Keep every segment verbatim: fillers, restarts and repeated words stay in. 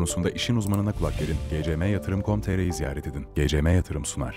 konusunda işin uzmanına kulak verin. G C M Yatırım nokta com nokta tr'yi ziyaret edin. G C M Yatırım sunar.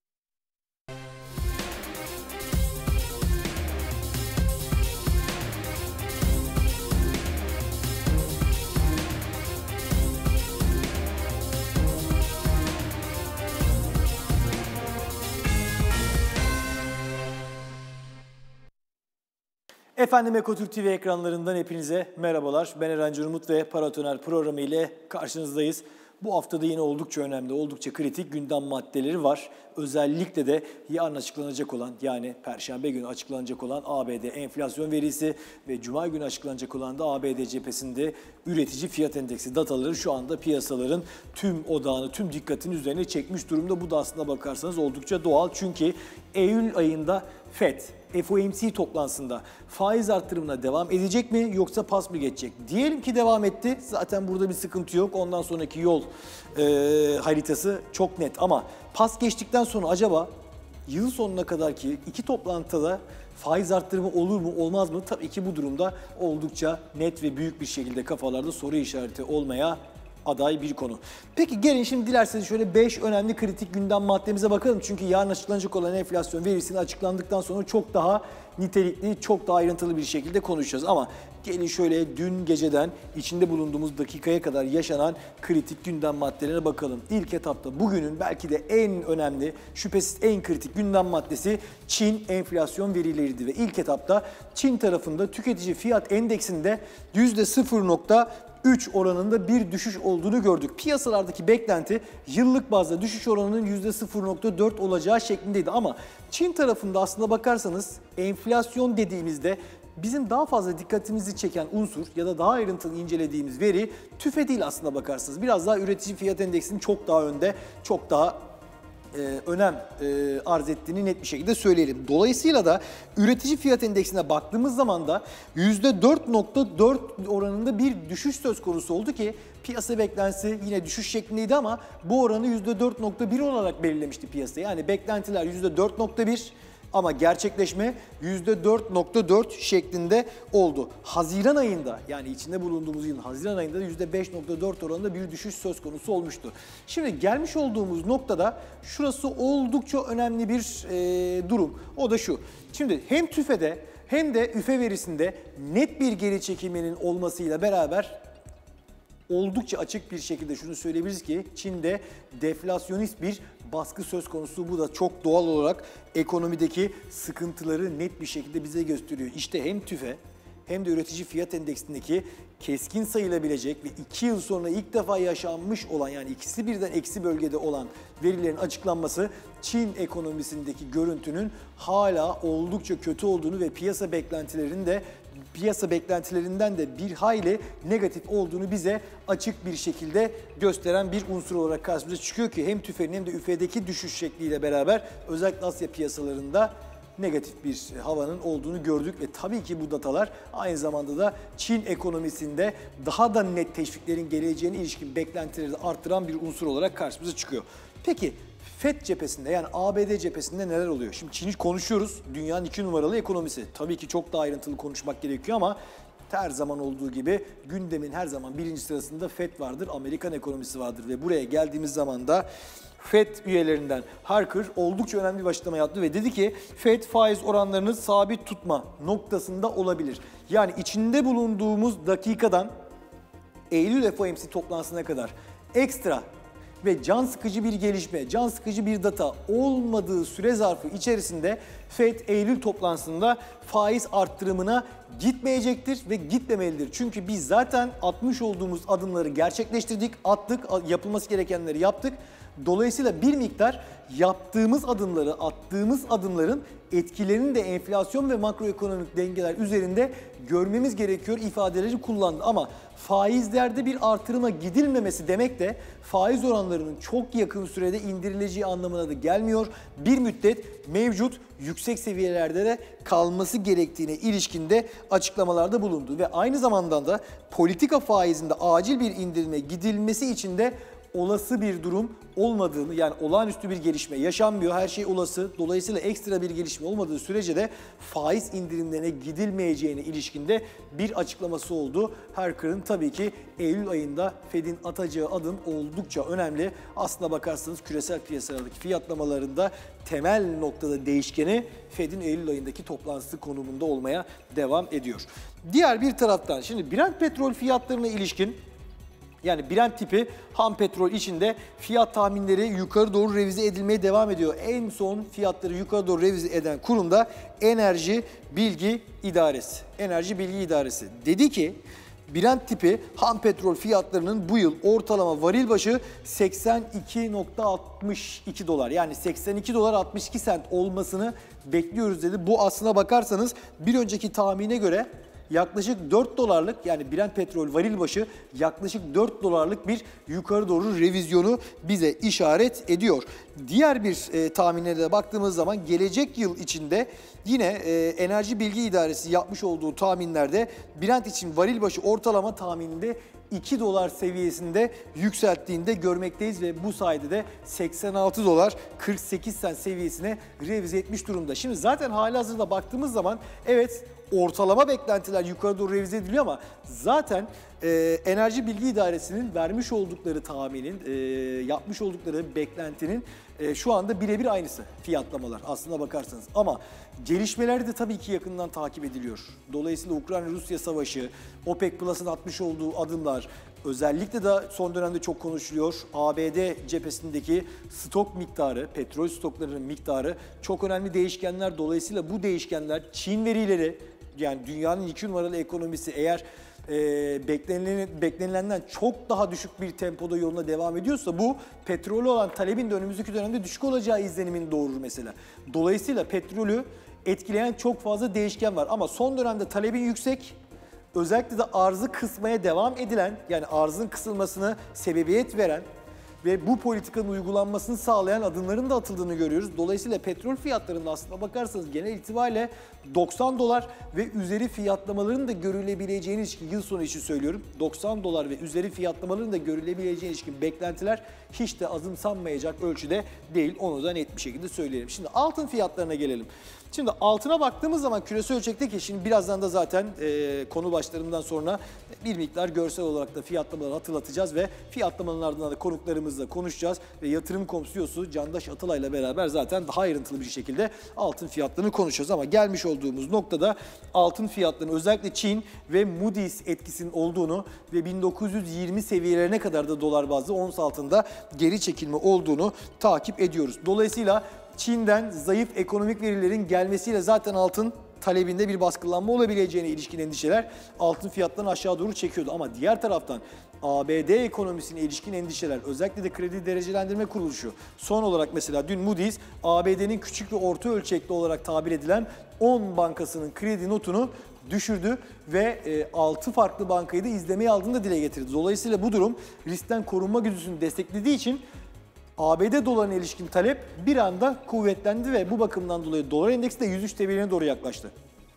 Efendim Ekotürk T V ekranlarından hepinize merhabalar. Ben Erencan Umut ve Paratoner programı ile karşınızdayız. Bu haftada yine oldukça önemli, oldukça kritik gündem maddeleri var. Özellikle de yarın açıklanacak olan, yani Perşembe günü açıklanacak olan A B D enflasyon verisi ve Cuma günü açıklanacak olan da A B D cephesinde üretici fiyat endeksi dataları şu anda piyasaların tüm odağını, tüm dikkatini üzerine çekmiş durumda. Bu da aslına bakarsanız oldukça doğal. Çünkü Eylül ayında Fed, F O M C toplantısında faiz artırımına devam edecek mi yoksa pas mı geçecek? Diyelim ki devam etti. Zaten burada bir sıkıntı yok. Ondan sonraki yol e, haritası çok net. Ama pas geçtikten sonra acaba yıl sonuna kadar ki iki toplantıda faiz artırımı olur mu olmaz mı? Tabii ki bu durumda oldukça net ve büyük bir şekilde kafalarda soru işareti olmaya aday bir konu. Peki gelin şimdi dilerseniz şöyle beş önemli kritik gündem maddemize bakalım. Çünkü yarın açıklanacak olan enflasyon verisini açıklandıktan sonra çok daha nitelikli, çok daha ayrıntılı bir şekilde konuşacağız. Ama gelin şöyle dün geceden içinde bulunduğumuz dakikaya kadar yaşanan kritik gündem maddelerine bakalım. İlk etapta bugünün belki de en önemli, şüphesiz en kritik gündem maddesi Çin enflasyon verileriydi. Ve ilk etapta Çin tarafında tüketici fiyat endeksinde yüzde sıfır nokta üç oranında bir düşüş olduğunu gördük. Piyasalardaki beklenti yıllık bazda düşüş oranının yüzde sıfır nokta dört olacağı şeklindeydi. Ama Çin tarafında aslında bakarsanız enflasyon dediğimizde bizim daha fazla dikkatimizi çeken unsur ya da daha ayrıntılı incelediğimiz veri tüfe değil aslında bakarsanız. Biraz daha üretici fiyat endeksinin çok daha önde, çok daha Ee, önem e, arz ettiğini net bir şekilde söyleyelim. Dolayısıyla da üretici fiyat endeksine baktığımız zaman da yüzde dört nokta dört oranında bir düşüş söz konusu oldu ki piyasa beklentisi yine düşüş şeklindeydi ama bu oranı yüzde dört nokta bir olarak belirlemişti piyasa. Yani beklentiler yüzde dört nokta bir ama gerçekleşme yüzde dört nokta dört şeklinde oldu. Haziran ayında, yani içinde bulunduğumuz yılın Haziran ayında yüzde beş nokta dört oranında bir düşüş söz konusu olmuştu. Şimdi gelmiş olduğumuz noktada şurası oldukça önemli bir e, durum. O da şu. Şimdi hem tüfede hem de üfe verisinde net bir geri çekilmenin olmasıyla beraber oldukça açık bir şekilde şunu söyleyebiliriz ki Çin'de deflasyonist bir baskı söz konusu. Bu da çok doğal olarak ekonomideki sıkıntıları net bir şekilde bize gösteriyor. İşte hem tüfe hem de üretici fiyat endeksindeki keskin sayılabilecek ve iki yıl sonra ilk defa yaşanmış olan, yani ikisi birden eksi bölgede olan verilerin açıklanması Çin ekonomisindeki görüntünün hala oldukça kötü olduğunu ve piyasa beklentilerinin de piyasa beklentilerinden de bir hayli negatif olduğunu bize açık bir şekilde gösteren bir unsur olarak karşımıza çıkıyor ki hem tüfenin hem de üfedeki düşüş şekliyle beraber özellikle Asya piyasalarında negatif bir havanın olduğunu gördük ve tabii ki bu datalar aynı zamanda da Çin ekonomisinde daha da net teşviklerin geleceğine ilişkin beklentileri de arttıran bir unsur olarak karşımıza çıkıyor. Peki Fed cephesinde, yani A B D cephesinde neler oluyor? Şimdi Çin'i konuşuyoruz. Dünyanın iki numaralı ekonomisi. Tabii ki çok daha ayrıntılı konuşmak gerekiyor ama her zaman olduğu gibi gündemin her zaman birinci sırasında Fed vardır, Amerikan ekonomisi vardır ve buraya geldiğimiz zaman da Fed üyelerinden Harker oldukça önemli bir açıklama yaptı ve dedi ki Fed faiz oranlarını sabit tutma noktasında olabilir. Yani içinde bulunduğumuz dakikadan Eylül F O M C toplantısına kadar ekstra ve can sıkıcı bir gelişme, can sıkıcı bir data olmadığı süre zarfı içerisinde Fed Eylül toplantısında faiz arttırımına gitmeyecektir ve gitmemelidir. Çünkü biz zaten atmış olduğumuz adımları gerçekleştirdik, attık, yapılması gerekenleri yaptık. Dolayısıyla bir miktar yaptığımız adımları, attığımız adımların etkilerini de enflasyon ve makroekonomik dengeler üzerinde görmemiz gerekiyor ifadeleri kullandı. Ama faizlerde bir artırıma gidilmemesi demek de faiz oranlarının çok yakın sürede indirileceği anlamına da gelmiyor. Bir müddet mevcut yüksek seviyelerde de kalması gerektiğine ilişkinde açıklamalarda bulundu. Ve aynı zamanda da politika faizinde acil bir indirime gidilmesi için de olası bir durum olmadığını, yani olağanüstü bir gelişme yaşanmıyor. Her şey olası. Dolayısıyla ekstra bir gelişme olmadığı sürece de faiz indirimlerine gidilmeyeceğine ilişkinde bir açıklaması oldu. Herker'ın tabii ki Eylül ayında Fed'in atacağı adım oldukça önemli. Aslına bakarsanız küresel piyasalardaki fiyatlamalarında temel noktada değişkeni Fed'in Eylül ayındaki toplantısı konumunda olmaya devam ediyor. Diğer bir taraftan şimdi Brent petrol fiyatlarına ilişkin, yani Brent tipi ham petrol içinde fiyat tahminleri yukarı doğru revize edilmeye devam ediyor. En son fiyatları yukarı doğru revize eden kurum da Enerji Bilgi İdaresi. Enerji Bilgi İdaresi dedi ki Brent tipi ham petrol fiyatlarının bu yıl ortalama varil başı seksen iki nokta altmış iki dolar, yani seksen iki dolar altmış iki sent olmasını bekliyoruz dedi. Bu aslına bakarsanız bir önceki tahmine göre yaklaşık dört dolarlık, yani Brent petrol varil başı yaklaşık dört dolarlık bir yukarı doğru revizyonu bize işaret ediyor. Diğer bir e, tahminlere de baktığımız zaman gelecek yıl içinde yine e, Enerji Bilgi İdaresi yapmış olduğu tahminlerde Brent için varil başı ortalama tahmininde iki dolar seviyesinde yükselttiğini de görmekteyiz ve bu sayede de seksen altı dolar kırk sekiz sent seviyesine revize etmiş durumda. Şimdi zaten halihazırda baktığımız zaman evet, ortalama beklentiler yukarı doğru revize ediliyor ama zaten e, Enerji Bilgi İdaresi'nin vermiş oldukları tahminin, e, yapmış oldukları beklentinin e, şu anda birebir aynısı fiyatlamalar aslına bakarsanız. Ama gelişmeler de tabii ki yakından takip ediliyor. Dolayısıyla Ukrayna-Rusya savaşı, OPEC Plus'ın atmış olduğu adımlar, özellikle de son dönemde çok konuşuluyor. A B D cephesindeki stok miktarı, petrol stoklarının miktarı çok önemli değişkenler. Dolayısıyla bu değişkenler Çin verileri, yani dünyanın iki numaralı ekonomisi eğer e, beklenilen, beklenilenden çok daha düşük bir tempoda yoluna devam ediyorsa bu petrolü olan talebin de önümüzdeki dönemde düşük olacağı izlenimini doğurur mesela. Dolayısıyla petrolü etkileyen çok fazla değişken var ama son dönemde talebin yüksek, özellikle de arzı kısmaya devam edilen, yani arzın kısılmasına sebebiyet veren ve bu politikanın uygulanmasını sağlayan adımların da atıldığını görüyoruz. Dolayısıyla petrol fiyatlarında aslına bakarsanız genel itibariyle doksan dolar ve üzeri fiyatlamaların da görülebileceğine ilişkin, yıl sonu için söylüyorum, doksan dolar ve üzeri fiyatlamaların da görülebileceğine ilişkin beklentiler hiç de azımsanmayacak ölçüde değil. Onu da net bir şekilde söyleyelim. Şimdi altın fiyatlarına gelelim. Şimdi altına baktığımız zaman küresel ölçekte, şimdi birazdan da zaten e, konu başlarından sonra bir miktar görsel olarak da fiyatlamaları hatırlatacağız ve fiyatlamaların ardından da konuklarımızla konuşacağız ve yatırım nokta com C E O'su Candaş Atalay'la beraber zaten daha ayrıntılı bir şekilde altın fiyatlarını konuşacağız. Ama gelmiş olduğumuz noktada altın fiyatlarının özellikle Çin ve Moody's etkisinin olduğunu ve bin dokuz yüz yirmi seviyelerine kadar da dolar bazlı ons altında geri çekilme olduğunu takip ediyoruz. Dolayısıyla Çin'den zayıf ekonomik verilerin gelmesiyle zaten altın talebinde bir baskılanma olabileceğine ilişkin endişeler altın fiyatlarını aşağı doğru çekiyordu. Ama diğer taraftan A B D ekonomisine ilişkin endişeler, özellikle de kredi derecelendirme kuruluşu, son olarak mesela dün Moody's A B D'nin küçük ve orta ölçekli olarak tabir edilen on bankasının kredi notunu düşürdü ve altı farklı bankayı da izlemeye aldığını da dile getirdi. Dolayısıyla bu durum riskten korunma güdüsünü desteklediği için A B D dolarına ilişkin talep bir anda kuvvetlendi ve bu bakımdan dolayı dolar endeksi de yüz üç seviyelerine doğru yaklaştı.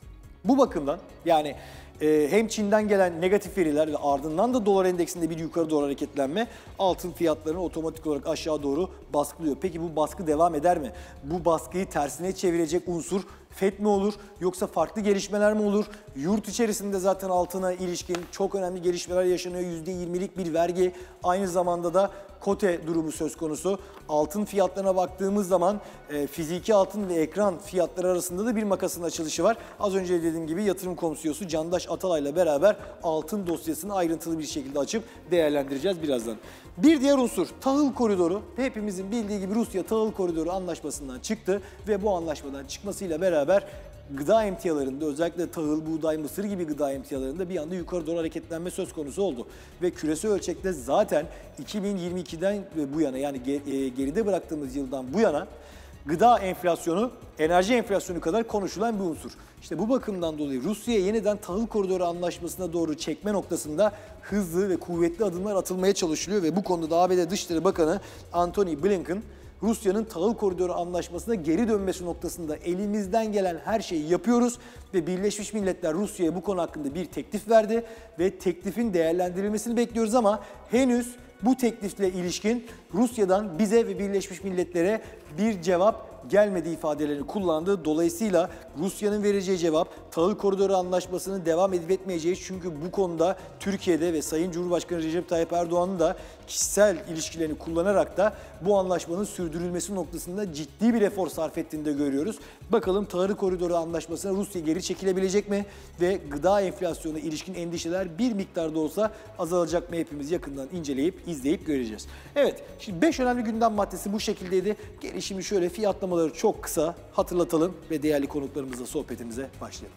Bu bakımdan yani e, hem Çin'den gelen negatif veriler ve ardından da dolar endeksinde bir yukarı doğru hareketlenme altın fiyatlarını otomatik olarak aşağı doğru baskılıyor. Peki bu baskı devam eder mi? Bu baskıyı tersine çevirecek unsur Fed mi olur yoksa farklı gelişmeler mi olur? Yurt içerisinde zaten altına ilişkin çok önemli gelişmeler yaşanıyor. yüzde yirmilik bir vergi, aynı zamanda da kote durumu söz konusu. Altın fiyatlarına baktığımız zaman e, fiziki altın ve ekran fiyatları arasında da bir makasın açılışı var. Az önce dediğim gibi yatırım nokta com C E O'su Candaş Atalay'la beraber altın dosyasını ayrıntılı bir şekilde açıp değerlendireceğiz birazdan. Bir diğer unsur tahıl koridoru. Hepimizin bildiği gibi Rusya tahıl koridoru anlaşmasından çıktı ve bu anlaşmadan çıkmasıyla beraber gıda emtialarında, özellikle tahıl, buğday, mısır gibi gıda emtialarında bir anda yukarı doğru hareketlenme söz konusu oldu. Ve küresel ölçekte zaten iki bin yirmi ikiden bu yana, yani geride bıraktığımız yıldan bu yana gıda enflasyonu, enerji enflasyonu kadar konuşulan bir unsur. İşte bu bakımdan dolayı Rusya'ya yeniden tahıl koridoru anlaşmasına doğru çekme noktasında hızlı ve kuvvetli adımlar atılmaya çalışılıyor ve bu konuda da A B D Dışişleri Bakanı Antony Blinken, Rusya'nın tahıl koridoru anlaşmasına geri dönmesi noktasında elimizden gelen her şeyi yapıyoruz ve Birleşmiş Milletler Rusya'ya bu konu hakkında bir teklif verdi ve teklifin değerlendirilmesini bekliyoruz ama henüz Bu teklifle ilişkin Rusya'dan bize ve Birleşmiş Milletler'e bir cevap gelmedi ifadelerini kullandı. Dolayısıyla Rusya'nın vereceği cevap tahıl koridoru anlaşmasının devam edip etmeyeceği, çünkü bu konuda Türkiye'de ve Sayın Cumhurbaşkanı Recep Tayyip Erdoğan'ın da kişisel ilişkilerini kullanarak da bu anlaşmanın sürdürülmesi noktasında ciddi bir efor sarf ettiğini de görüyoruz. Bakalım tahıl koridoru anlaşmasına Rusya geri çekilebilecek mi ve gıda enflasyonuna ilişkin endişeler bir miktarda olsa azalacak mı, hepimiz yakından inceleyip izleyip göreceğiz. Evet, şimdi beş önemli gündem maddesi bu şekildeydi. Gelişimi şöyle fiyatlamaları çok kısa hatırlatalım ve değerli konuklarımızla sohbetimize başlayalım.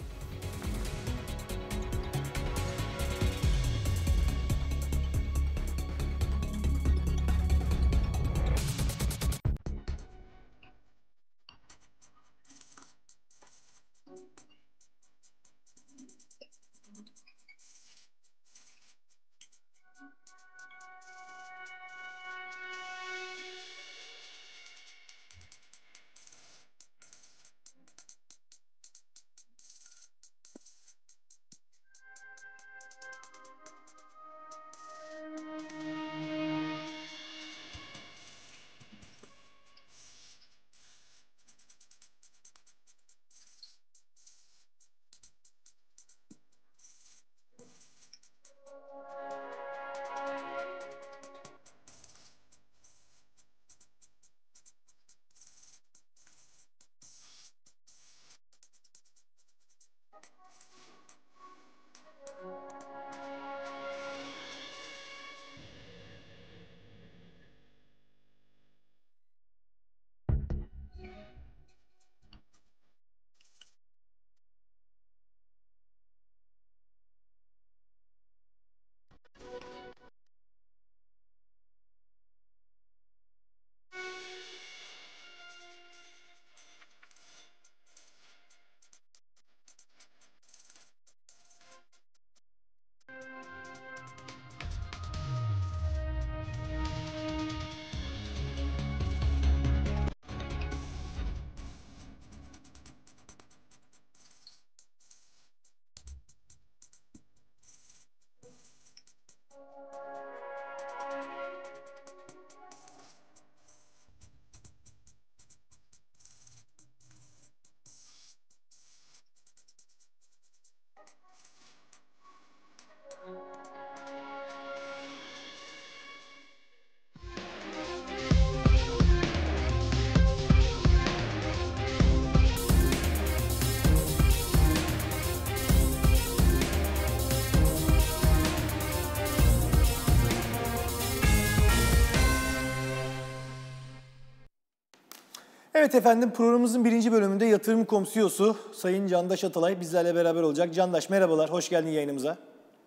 Evet efendim, programımızın birinci bölümünde yatırım kom C E O'su Sayın Candaş Atalay bizlerle beraber olacak. Candaş merhabalar, hoş geldin yayınımıza.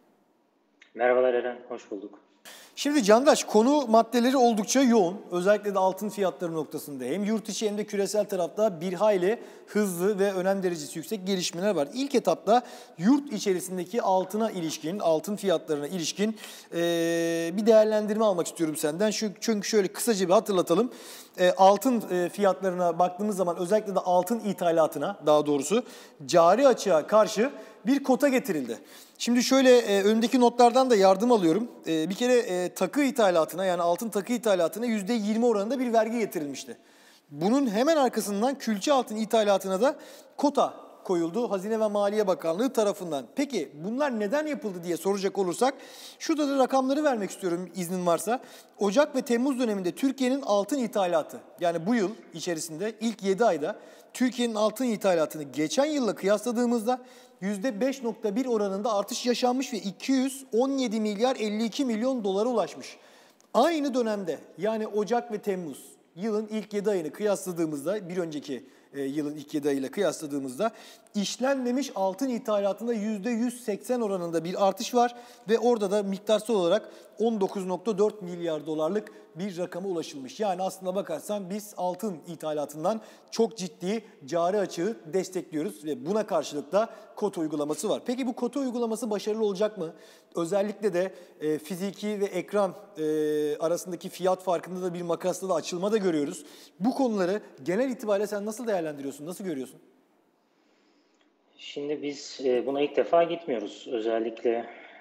Merhabalar Eren, hoş bulduk. Şimdi Candaş, konu maddeleri oldukça yoğun. Özellikle de altın fiyatları noktasında hem yurt içi hem de küresel tarafta bir hayli hızlı ve önem derecesi yüksek gelişmeler var. İlk etapta yurt içerisindeki altına ilişkin, altın fiyatlarına ilişkin e, bir değerlendirme almak istiyorum senden. Çünkü şöyle kısaca bir hatırlatalım. E, altın e, fiyatlarına baktığımız zaman özellikle de altın ithalatına, daha doğrusu cari açığa karşı bir kota getirildi. Şimdi şöyle e, önümdeki notlardan da yardım alıyorum. E, bir kere e, takı ithalatına, yani altın takı ithalatına yüzde yirmi oranında bir vergi getirilmişti. Bunun hemen arkasından külçe altın ithalatına da kota koyuldu Hazine ve Maliye Bakanlığı tarafından. Peki bunlar neden yapıldı diye soracak olursak, şurada da rakamları vermek istiyorum iznin varsa. Ocak ve Temmuz döneminde Türkiye'nin altın ithalatı, yani bu yıl içerisinde ilk yedi ayda Türkiye'nin altın ithalatını geçen yılla kıyasladığımızda yüzde beş nokta bir oranında artış yaşanmış ve iki yüz on yedi milyar elli iki milyon dolara ulaşmış. Aynı dönemde, yani Ocak ve Temmuz yılın ilk yedi ayını kıyasladığımızda, bir önceki e, yılın ilk yedi ayıyla kıyasladığımızda işlenmemiş altın ithalatında yüzde yüz seksen oranında bir artış var ve orada da miktarsal olarak on dokuz nokta dört milyar dolarlık bir rakama ulaşılmış. Yani aslında bakarsan biz altın ithalatından çok ciddi cari açığı destekliyoruz ve buna karşılık da kota uygulaması var. Peki bu kota uygulaması başarılı olacak mı? Özellikle de e, fiziki ve ekran e, arasındaki fiyat farkında da bir makasla da açılma da görüyoruz. Bu konuları genel itibariyle sen nasıl değerlendiriyorsun, nasıl görüyorsun? Şimdi biz buna ilk defa gitmiyoruz. Özellikle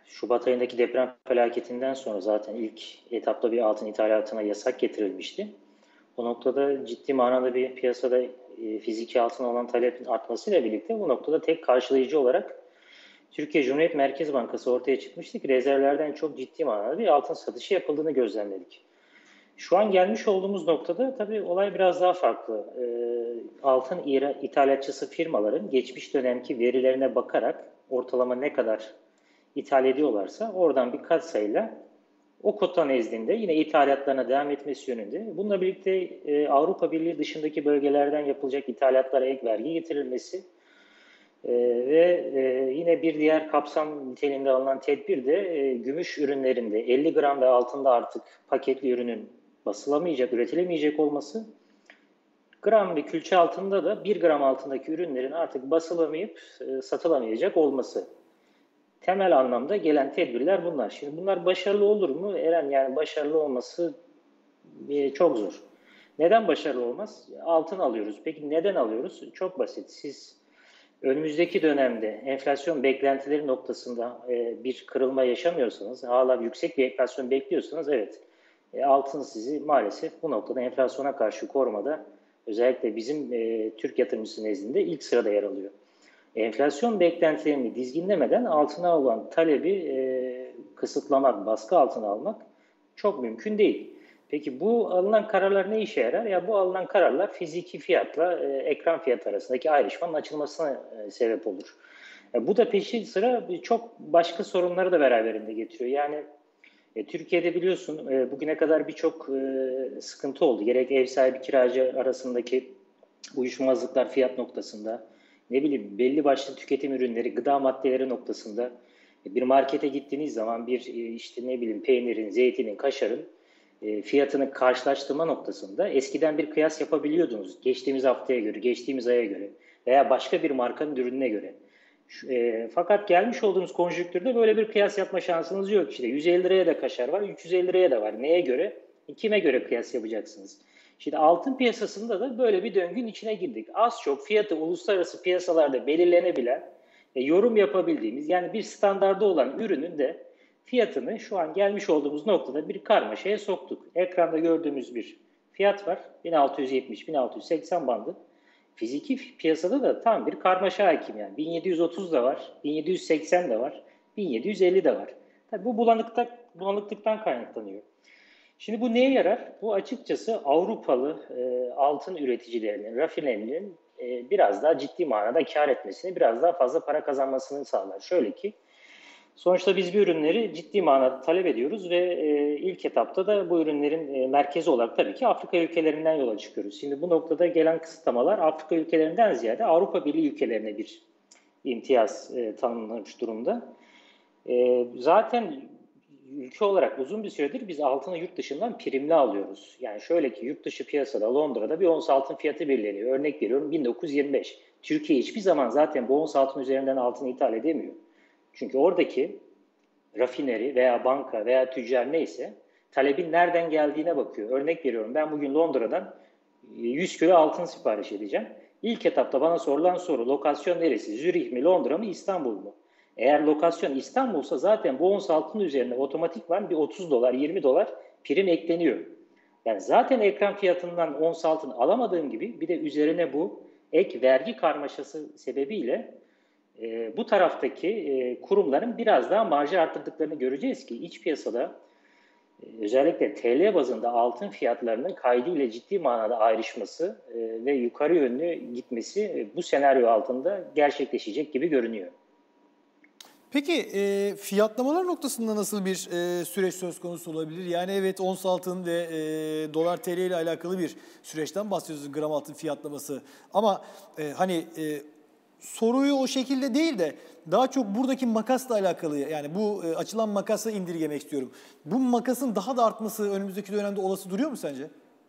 Şubat ayındaki deprem felaketinden sonra zaten ilk etapta bir altın ithalatına yasak getirilmişti. O noktada ciddi manada bir piyasada e, fiziki altına olan talebin artmasıyla birlikte bu noktada tek karşılayıcı olarak Türkiye Cumhuriyet Merkez Bankası ortaya çıkmıştı ki rezervlerden çok ciddi manada bir altın satışı yapıldığını gözlemledik. Şu an gelmiş olduğumuz noktada tabii olay biraz daha farklı. E, altın ithalatçısı firmaların geçmiş dönemki verilerine bakarak ortalama ne kadar ithal ediyorlarsa oradan bir katsayıyla o kota nezdinde yine ithalatlarına devam etmesi yönünde. Bununla birlikte e, Avrupa Birliği dışındaki bölgelerden yapılacak ithalatlara ek vergi getirilmesi e, ve e, yine bir diğer kapsam niteliğinde alınan tedbir de e, gümüş ürünlerinde elli gram ve altında artık paketli ürünün basılamayacak, üretilemeyecek olması. Gram ve külçe altında da bir gram altındaki ürünlerin artık basılamayıp e, satılamayacak olması. Temel anlamda gelen tedbirler bunlar. Şimdi bunlar başarılı olur mu? Eren, yani başarılı olması e, çok zor. Neden başarılı olmaz? Altın alıyoruz. Peki neden alıyoruz? Çok basit. Siz önümüzdeki dönemde enflasyon beklentileri noktasında e, bir kırılma yaşamıyorsanız, hala yüksek bir enflasyon bekliyorsanız evet, e, altın sizi maalesef bu noktada enflasyona karşı korumada özellikle bizim e, Türk yatırımcısı nezdinde ilk sırada yer alıyor. Enflasyon beklentilerini dizginlemeden altına olan talebi e, kısıtlamak, baskı altına almak çok mümkün değil. Peki bu alınan kararlar ne işe yarar? Ya bu alınan kararlar fiziki fiyatla e, ekran fiyatı arasındaki ayrışmanın açılmasına e, sebep olur. E, bu da peşi sıra çok başka sorunları da beraberinde getiriyor. Yani e, Türkiye'de biliyorsun e, bugüne kadar birçok e, sıkıntı oldu. Gerek ev sahibi kiracı arasındaki uyuşmazlıklar fiyat noktasında, ne bileyim belli başlı tüketim ürünleri, gıda maddeleri noktasında bir markete gittiğiniz zaman bir işte ne bileyim peynirin, zeytinin, kaşarın fiyatını karşılaştırma noktasında eskiden bir kıyas yapabiliyordunuz. Geçtiğimiz haftaya göre, geçtiğimiz aya göre veya başka bir markanın ürününe göre. E, fakat gelmiş olduğunuz konjonktürde böyle bir kıyas yapma şansınız yok. İşte yüz elli liraya da kaşar var, üç yüz elli liraya da var. Neye göre? Kime göre kıyas yapacaksınız? Şimdi altın piyasasında da böyle bir döngünün içine girdik. Az çok fiyatı uluslararası piyasalarda belirlenebilen, e, yorum yapabildiğimiz, yani bir standarda olan ürünün de fiyatını şu an gelmiş olduğumuz noktada bir karmaşaya soktuk. Ekranda gördüğümüz bir fiyat var. bin altı yüz yetmiş bin altı yüz seksen bandı. Fiziki piyasada da tam bir karmaşa hakim yani. bin yedi yüz otuz da var, bin yedi yüz seksen de var, bin yedi yüz elli de var. Tabii bu bulanıklıktan, bulanıklıktan kaynaklanıyor. Şimdi bu neye yarar? Bu açıkçası Avrupalı e, altın üreticilerinin, rafinerinin e, biraz daha ciddi manada kar etmesini, biraz daha fazla para kazanmasını sağlar. Şöyle ki, sonuçta biz bu ürünleri ciddi manada talep ediyoruz ve e, ilk etapta da bu ürünlerin e, merkezi olarak tabii ki Afrika ülkelerinden yola çıkıyoruz. Şimdi bu noktada gelen kısıtlamalar Afrika ülkelerinden ziyade Avrupa Birliği ülkelerine bir imtiyaz e, tanımlanmış durumda. E, zaten ülke olarak uzun bir süredir biz altını yurt dışından primli alıyoruz. Yani şöyle ki yurt dışı piyasada Londra'da bir ons altın fiyatı belirleniyor. Örnek veriyorum bin dokuz yüz yirmi beş. Türkiye hiçbir zaman zaten bu ons altın üzerinden altını ithal edemiyor. Çünkü oradaki rafineri veya banka veya tüccar neyse talebin nereden geldiğine bakıyor. Örnek veriyorum, ben bugün Londra'dan yüz kilo altın sipariş edeceğim. İlk etapta bana sorulan soru, lokasyon neresi? Zürih mi, Londra mı, İstanbul mu? Eğer lokasyon İstanbul'sa zaten bu ons altın üzerine otomatikman bir otuz dolar, yirmi dolar prim ekleniyor. Yani zaten ekran fiyatından ons altın alamadığım gibi bir de üzerine bu ek vergi karmaşası sebebiyle e, bu taraftaki e, kurumların biraz daha marjı arttırdıklarını göreceğiz ki iç piyasada e, özellikle T L bazında altın fiyatlarının kaydıyla ciddi manada ayrışması e, ve yukarı yönlü gitmesi e, bu senaryo altında gerçekleşecek gibi görünüyor. Peki e, fiyatlamalar noktasında nasıl bir e, süreç söz konusu olabilir? Yani evet, ons altın ve e, dolar T L ile alakalı bir süreçten bahsediyoruz, gram altın fiyatlaması. Ama e, hani e, soruyu o şekilde değil de daha çok buradaki makasla alakalı, yani bu e, açılan makası indirgemek istiyorum. Bu makasın daha da artması önümüzdeki dönemde olası duruyor mu sence?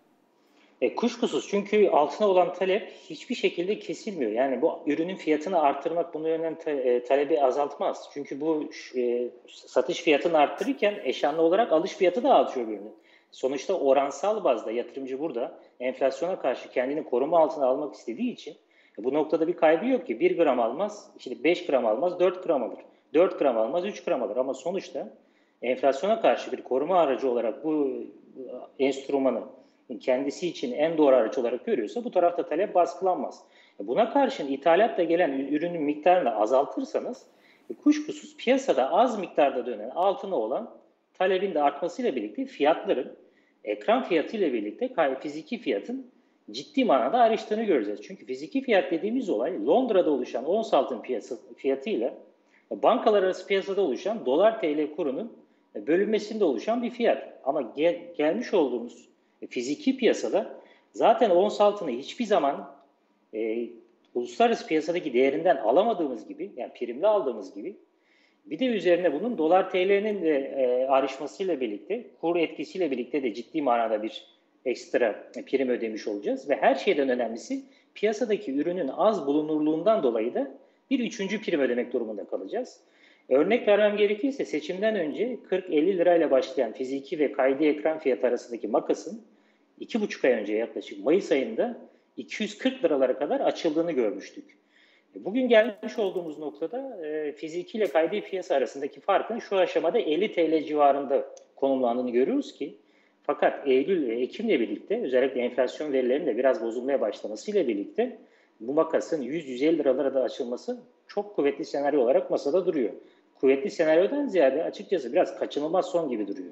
E, kuşkusuz, çünkü altına olan talep hiçbir şekilde kesilmiyor. Yani bu ürünün fiyatını arttırmak bunun yönden ta, e, talebi azaltmaz. Çünkü bu e, satış fiyatını arttırırken eşanlı olarak alış fiyatı da artıyor ürünün. Sonuçta oransal bazda yatırımcı burada enflasyona karşı kendini koruma altına almak istediği için e, bu noktada bir kaybı yok ki. bir gram almaz, işte beş gram almaz, dört gram alır. dört gram almaz, üç gram alır. Ama sonuçta enflasyona karşı bir koruma aracı olarak bu enstrümanı kendisi için en doğru araç olarak görüyorsa bu tarafta talep baskılanmaz. Buna karşın ithalatla gelen ürünün miktarını azaltırsanız kuşkusuz piyasada az miktarda dönen altına olan talebin de artmasıyla birlikte fiyatların ekran fiyatı ile birlikte fiziki fiyatın ciddi manada ayrıştığını göreceğiz. Çünkü fiziki fiyat dediğimiz olay Londra'da oluşan ons altın piyasa fiyatıyla bankalar arası piyasada oluşan dolar T L kurunun bölünmesinde oluşan bir fiyat. Ama gel, gelmiş olduğumuz fiziki piyasada zaten ons altını hiçbir zaman e, uluslararası piyasadaki değerinden alamadığımız gibi, yani primli aldığımız gibi, bir de üzerine bunun dolar T L'nin de e, ayrışmasıyla birlikte, kur etkisiyle birlikte de ciddi manada bir ekstra prim ödemiş olacağız. Ve her şeyden önemlisi piyasadaki ürünün az bulunurluğundan dolayı da bir üçüncü prim ödemek durumunda kalacağız. Örnek vermem gerekirse seçimden önce kırk elli lirayla başlayan fiziki ve kaydi ekran fiyatı arasındaki makasın iki buçuk ay önce yaklaşık Mayıs ayında iki yüz kırk liralara kadar açıldığını görmüştük. Bugün gelmiş olduğumuz noktada e, fiziki ile kaydi piyasa arasındaki farkın şu aşamada elli T L civarında konumlandığını görüyoruz ki, fakat Eylül ve Ekim'le birlikte özellikle enflasyon verilerinin de biraz bozulmaya başlamasıyla birlikte bu makasın yüz yüz elli liralara da açılması çok kuvvetli senaryo olarak masada duruyor. Kuvvetli senaryodan ziyade açıkçası biraz kaçınılmaz son gibi duruyor.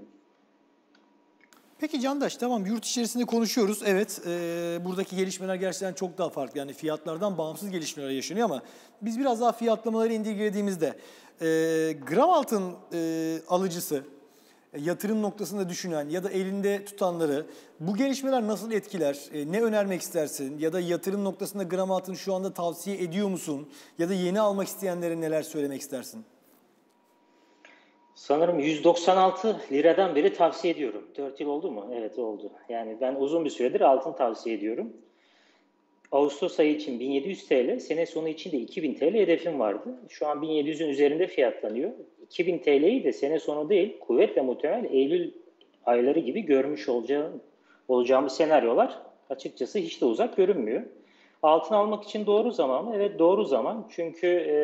Peki Candaş, tamam, yurt içerisinde konuşuyoruz. Evet, e, buradaki gelişmeler gerçekten çok daha farklı. Yani fiyatlardan bağımsız gelişmeler yaşanıyor ama biz biraz daha fiyatlamaları indirgediğimizde e, gram altın e, alıcısı, yatırım noktasında düşünen ya da elinde tutanları bu gelişmeler nasıl etkiler? E, ne önermek istersin? Ya da yatırım noktasında gram altın şu anda tavsiye ediyor musun? Ya da yeni almak isteyenlere neler söylemek istersin? Sanırım yüz doksan altı liradan beri tavsiye ediyorum. dört yıl oldu mu? Evet, oldu. Yani ben uzun bir süredir altın tavsiye ediyorum. Ağustos ayı için bin yedi yüz T L, sene sonu için de iki bin T L hedefim vardı. Şu an bin yedi yüzün üzerinde fiyatlanıyor. iki bin T L'yi de sene sonu değil, kuvvetle muhtemel Eylül ayları gibi görmüş olacağım, olacağımız senaryolar açıkçası hiç de uzak görünmüyor. Altın almak için doğru zaman mı? Evet, doğru zaman. Çünkü e,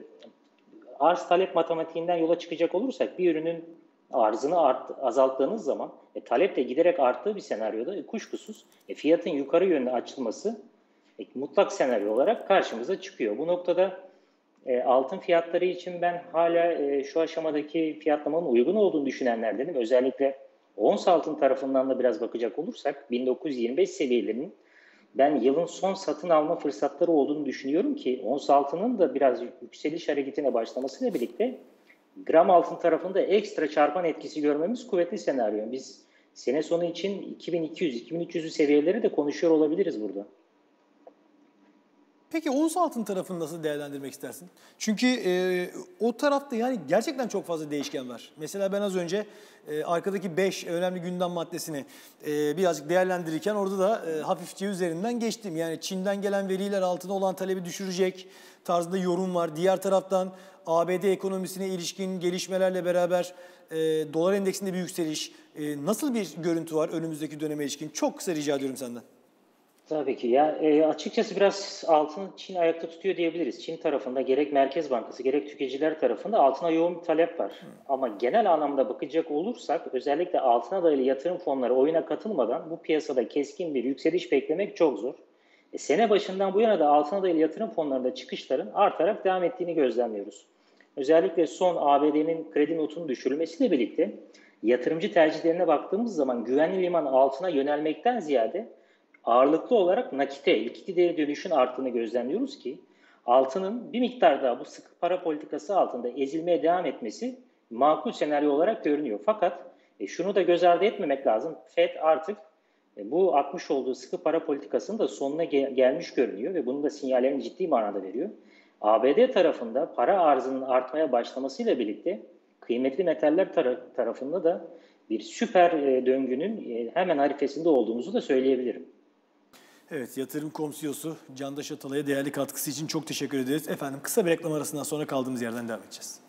arz talep matematiğinden yola çıkacak olursak bir ürünün arzını art, azalttığınız zaman e, talep de giderek arttığı bir senaryoda e, kuşkusuz e, fiyatın yukarı yönlü açılması e, mutlak senaryo olarak karşımıza çıkıyor. Bu noktada e, altın fiyatları için ben hala e, şu aşamadaki fiyatlamanın uygun olduğunu düşünenlerdenim. Özellikle ons altın tarafından da biraz bakacak olursak bin dokuz yüz yirmi beş seviyelerinin ben yılın son satın alma fırsatları olduğunu düşünüyorum ki ons altının da biraz yükseliş hareketine başlamasıyla birlikte gram altın tarafında ekstra çarpan etkisi görmemiz kuvvetli senaryo. Biz sene sonu için iki bin iki yüz iki bin üç yüz seviyeleri de konuşuyor olabiliriz burada. Peki ons altın tarafını nasıl değerlendirmek istersin? Çünkü e, o tarafta yani gerçekten çok fazla değişken var. Mesela ben az önce e, arkadaki beş önemli gündem maddesini e, birazcık değerlendirirken orada da e, hafifçe üzerinden geçtim. Yani Çin'den gelen veriler altına olan talebi düşürecek tarzında yorum var. Diğer taraftan A B D ekonomisine ilişkin gelişmelerle beraber e, dolar endeksinde bir yükseliş. E, nasıl bir görüntü var önümüzdeki döneme ilişkin? Çok kısa rica ediyorum senden. Tabii ki. Ya e, açıkçası biraz altını Çin ayakta tutuyor diyebiliriz. Çin tarafında gerek Merkez Bankası gerek tüketiciler tarafında altına yoğun bir talep var. Hı. Ama genel anlamda bakacak olursak özellikle altına dayalı yatırım fonları oyuna katılmadan bu piyasada keskin bir yükseliş beklemek çok zor. E, sene başından bu yana da altına dayalı yatırım fonlarında çıkışların artarak devam ettiğini gözlemliyoruz. Özellikle son A B D'nin kredi notunun düşürülmesiyle birlikte yatırımcı tercihlerine baktığımız zaman güvenli liman altına yönelmekten ziyade ağırlıklı olarak nakite, likiditeye dönüşün arttığını gözlemliyoruz ki altının bir miktar daha bu sıkı para politikası altında ezilmeye devam etmesi makul senaryo olarak görünüyor. Fakat e, şunu da göz ardı etmemek lazım. Fed artık e, bu atmış olduğu sıkı para politikasının da sonuna gel- gelmiş görünüyor ve bunun da sinyallerini ciddi manada veriyor. A B D tarafında para arzının artmaya başlamasıyla birlikte kıymetli metaller tar- tarafında da bir süper e, döngünün e, hemen harifesinde olduğumuzu da söyleyebilirim. Evet, Yatırım nokta com C E O'su Candaş Atalay'a değerli katkısı için çok teşekkür ederiz. Efendim kısa bir reklam arasından sonra kaldığımız yerden devam edeceğiz.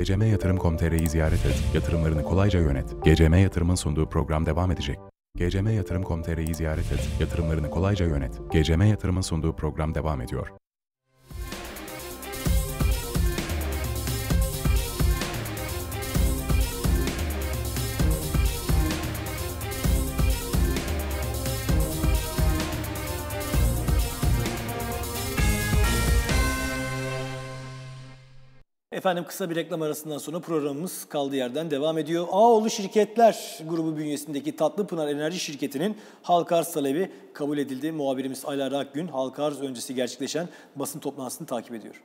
G C M yatırım nokta com nokta tr'yi ziyaret et, yatırımlarını kolayca yönet. G C M Yatırım'ın sunduğu program devam edecek. G C M yatırım nokta com nokta tr'yi ziyaret et, yatırımlarını kolayca yönet. G C M Yatırım'ın sunduğu program devam ediyor. Efendim kısa bir reklam arasından sonra programımız kaldığı yerden devam ediyor. Ağoğlu Şirketler grubu bünyesindeki Tatlıpınar Enerji Şirketi'nin halka arz talebi kabul edildi. Muhabirimiz Aylar Akgün halka arz öncesi gerçekleşen basın toplantısını takip ediyor.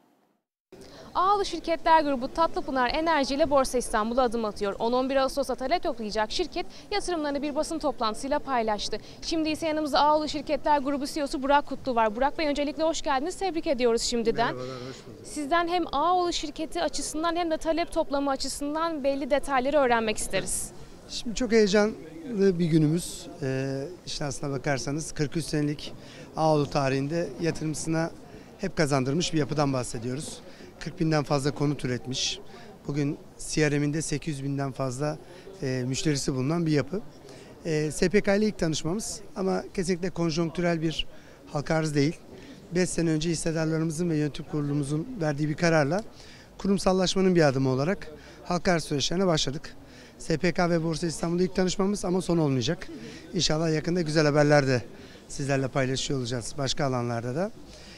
Ağoğlu Şirketler Grubu Tatlıpınar Enerji ile Borsa İstanbul'a adım atıyor. on on bir Ağustos'ta talep toplayacak şirket yatırımlarını bir basın toplantısıyla paylaştı. Şimdi ise yanımızda Ağoğlu Şirketler Grubu C E O'su Burak Kutlu var. Burak Bey, öncelikle hoş geldiniz. Tebrik ediyoruz şimdiden. Merhabalar, hoş bulduk. Sizden hem Ağoğlu şirketi açısından hem de talep toplama açısından belli detayları öğrenmek isteriz. Şimdi çok heyecanlı bir günümüz. Ee, işte aslına bakarsanız kırk üç senelik Ağoğlu tarihinde yatırımcısına hep kazandırmış bir yapıdan bahsediyoruz. kırk binden fazla konut üretmiş. Bugün C R M'inde sekiz yüz binden fazla e, müşterisi bulunan bir yapı. E, S P K ile ilk tanışmamız ama kesinlikle konjonktürel bir halka arz değil. beş sene önce hissedarlarımızın ve yönetim kurulumuzun verdiği bir kararla kurumsallaşmanın bir adımı olarak halka arz süreçlerine başladık. S P K ve Borsa İstanbul'da ilk tanışmamız ama son olmayacak. İnşallah yakında güzel haberler de sizlerle paylaşıyor olacağız başka alanlarda da.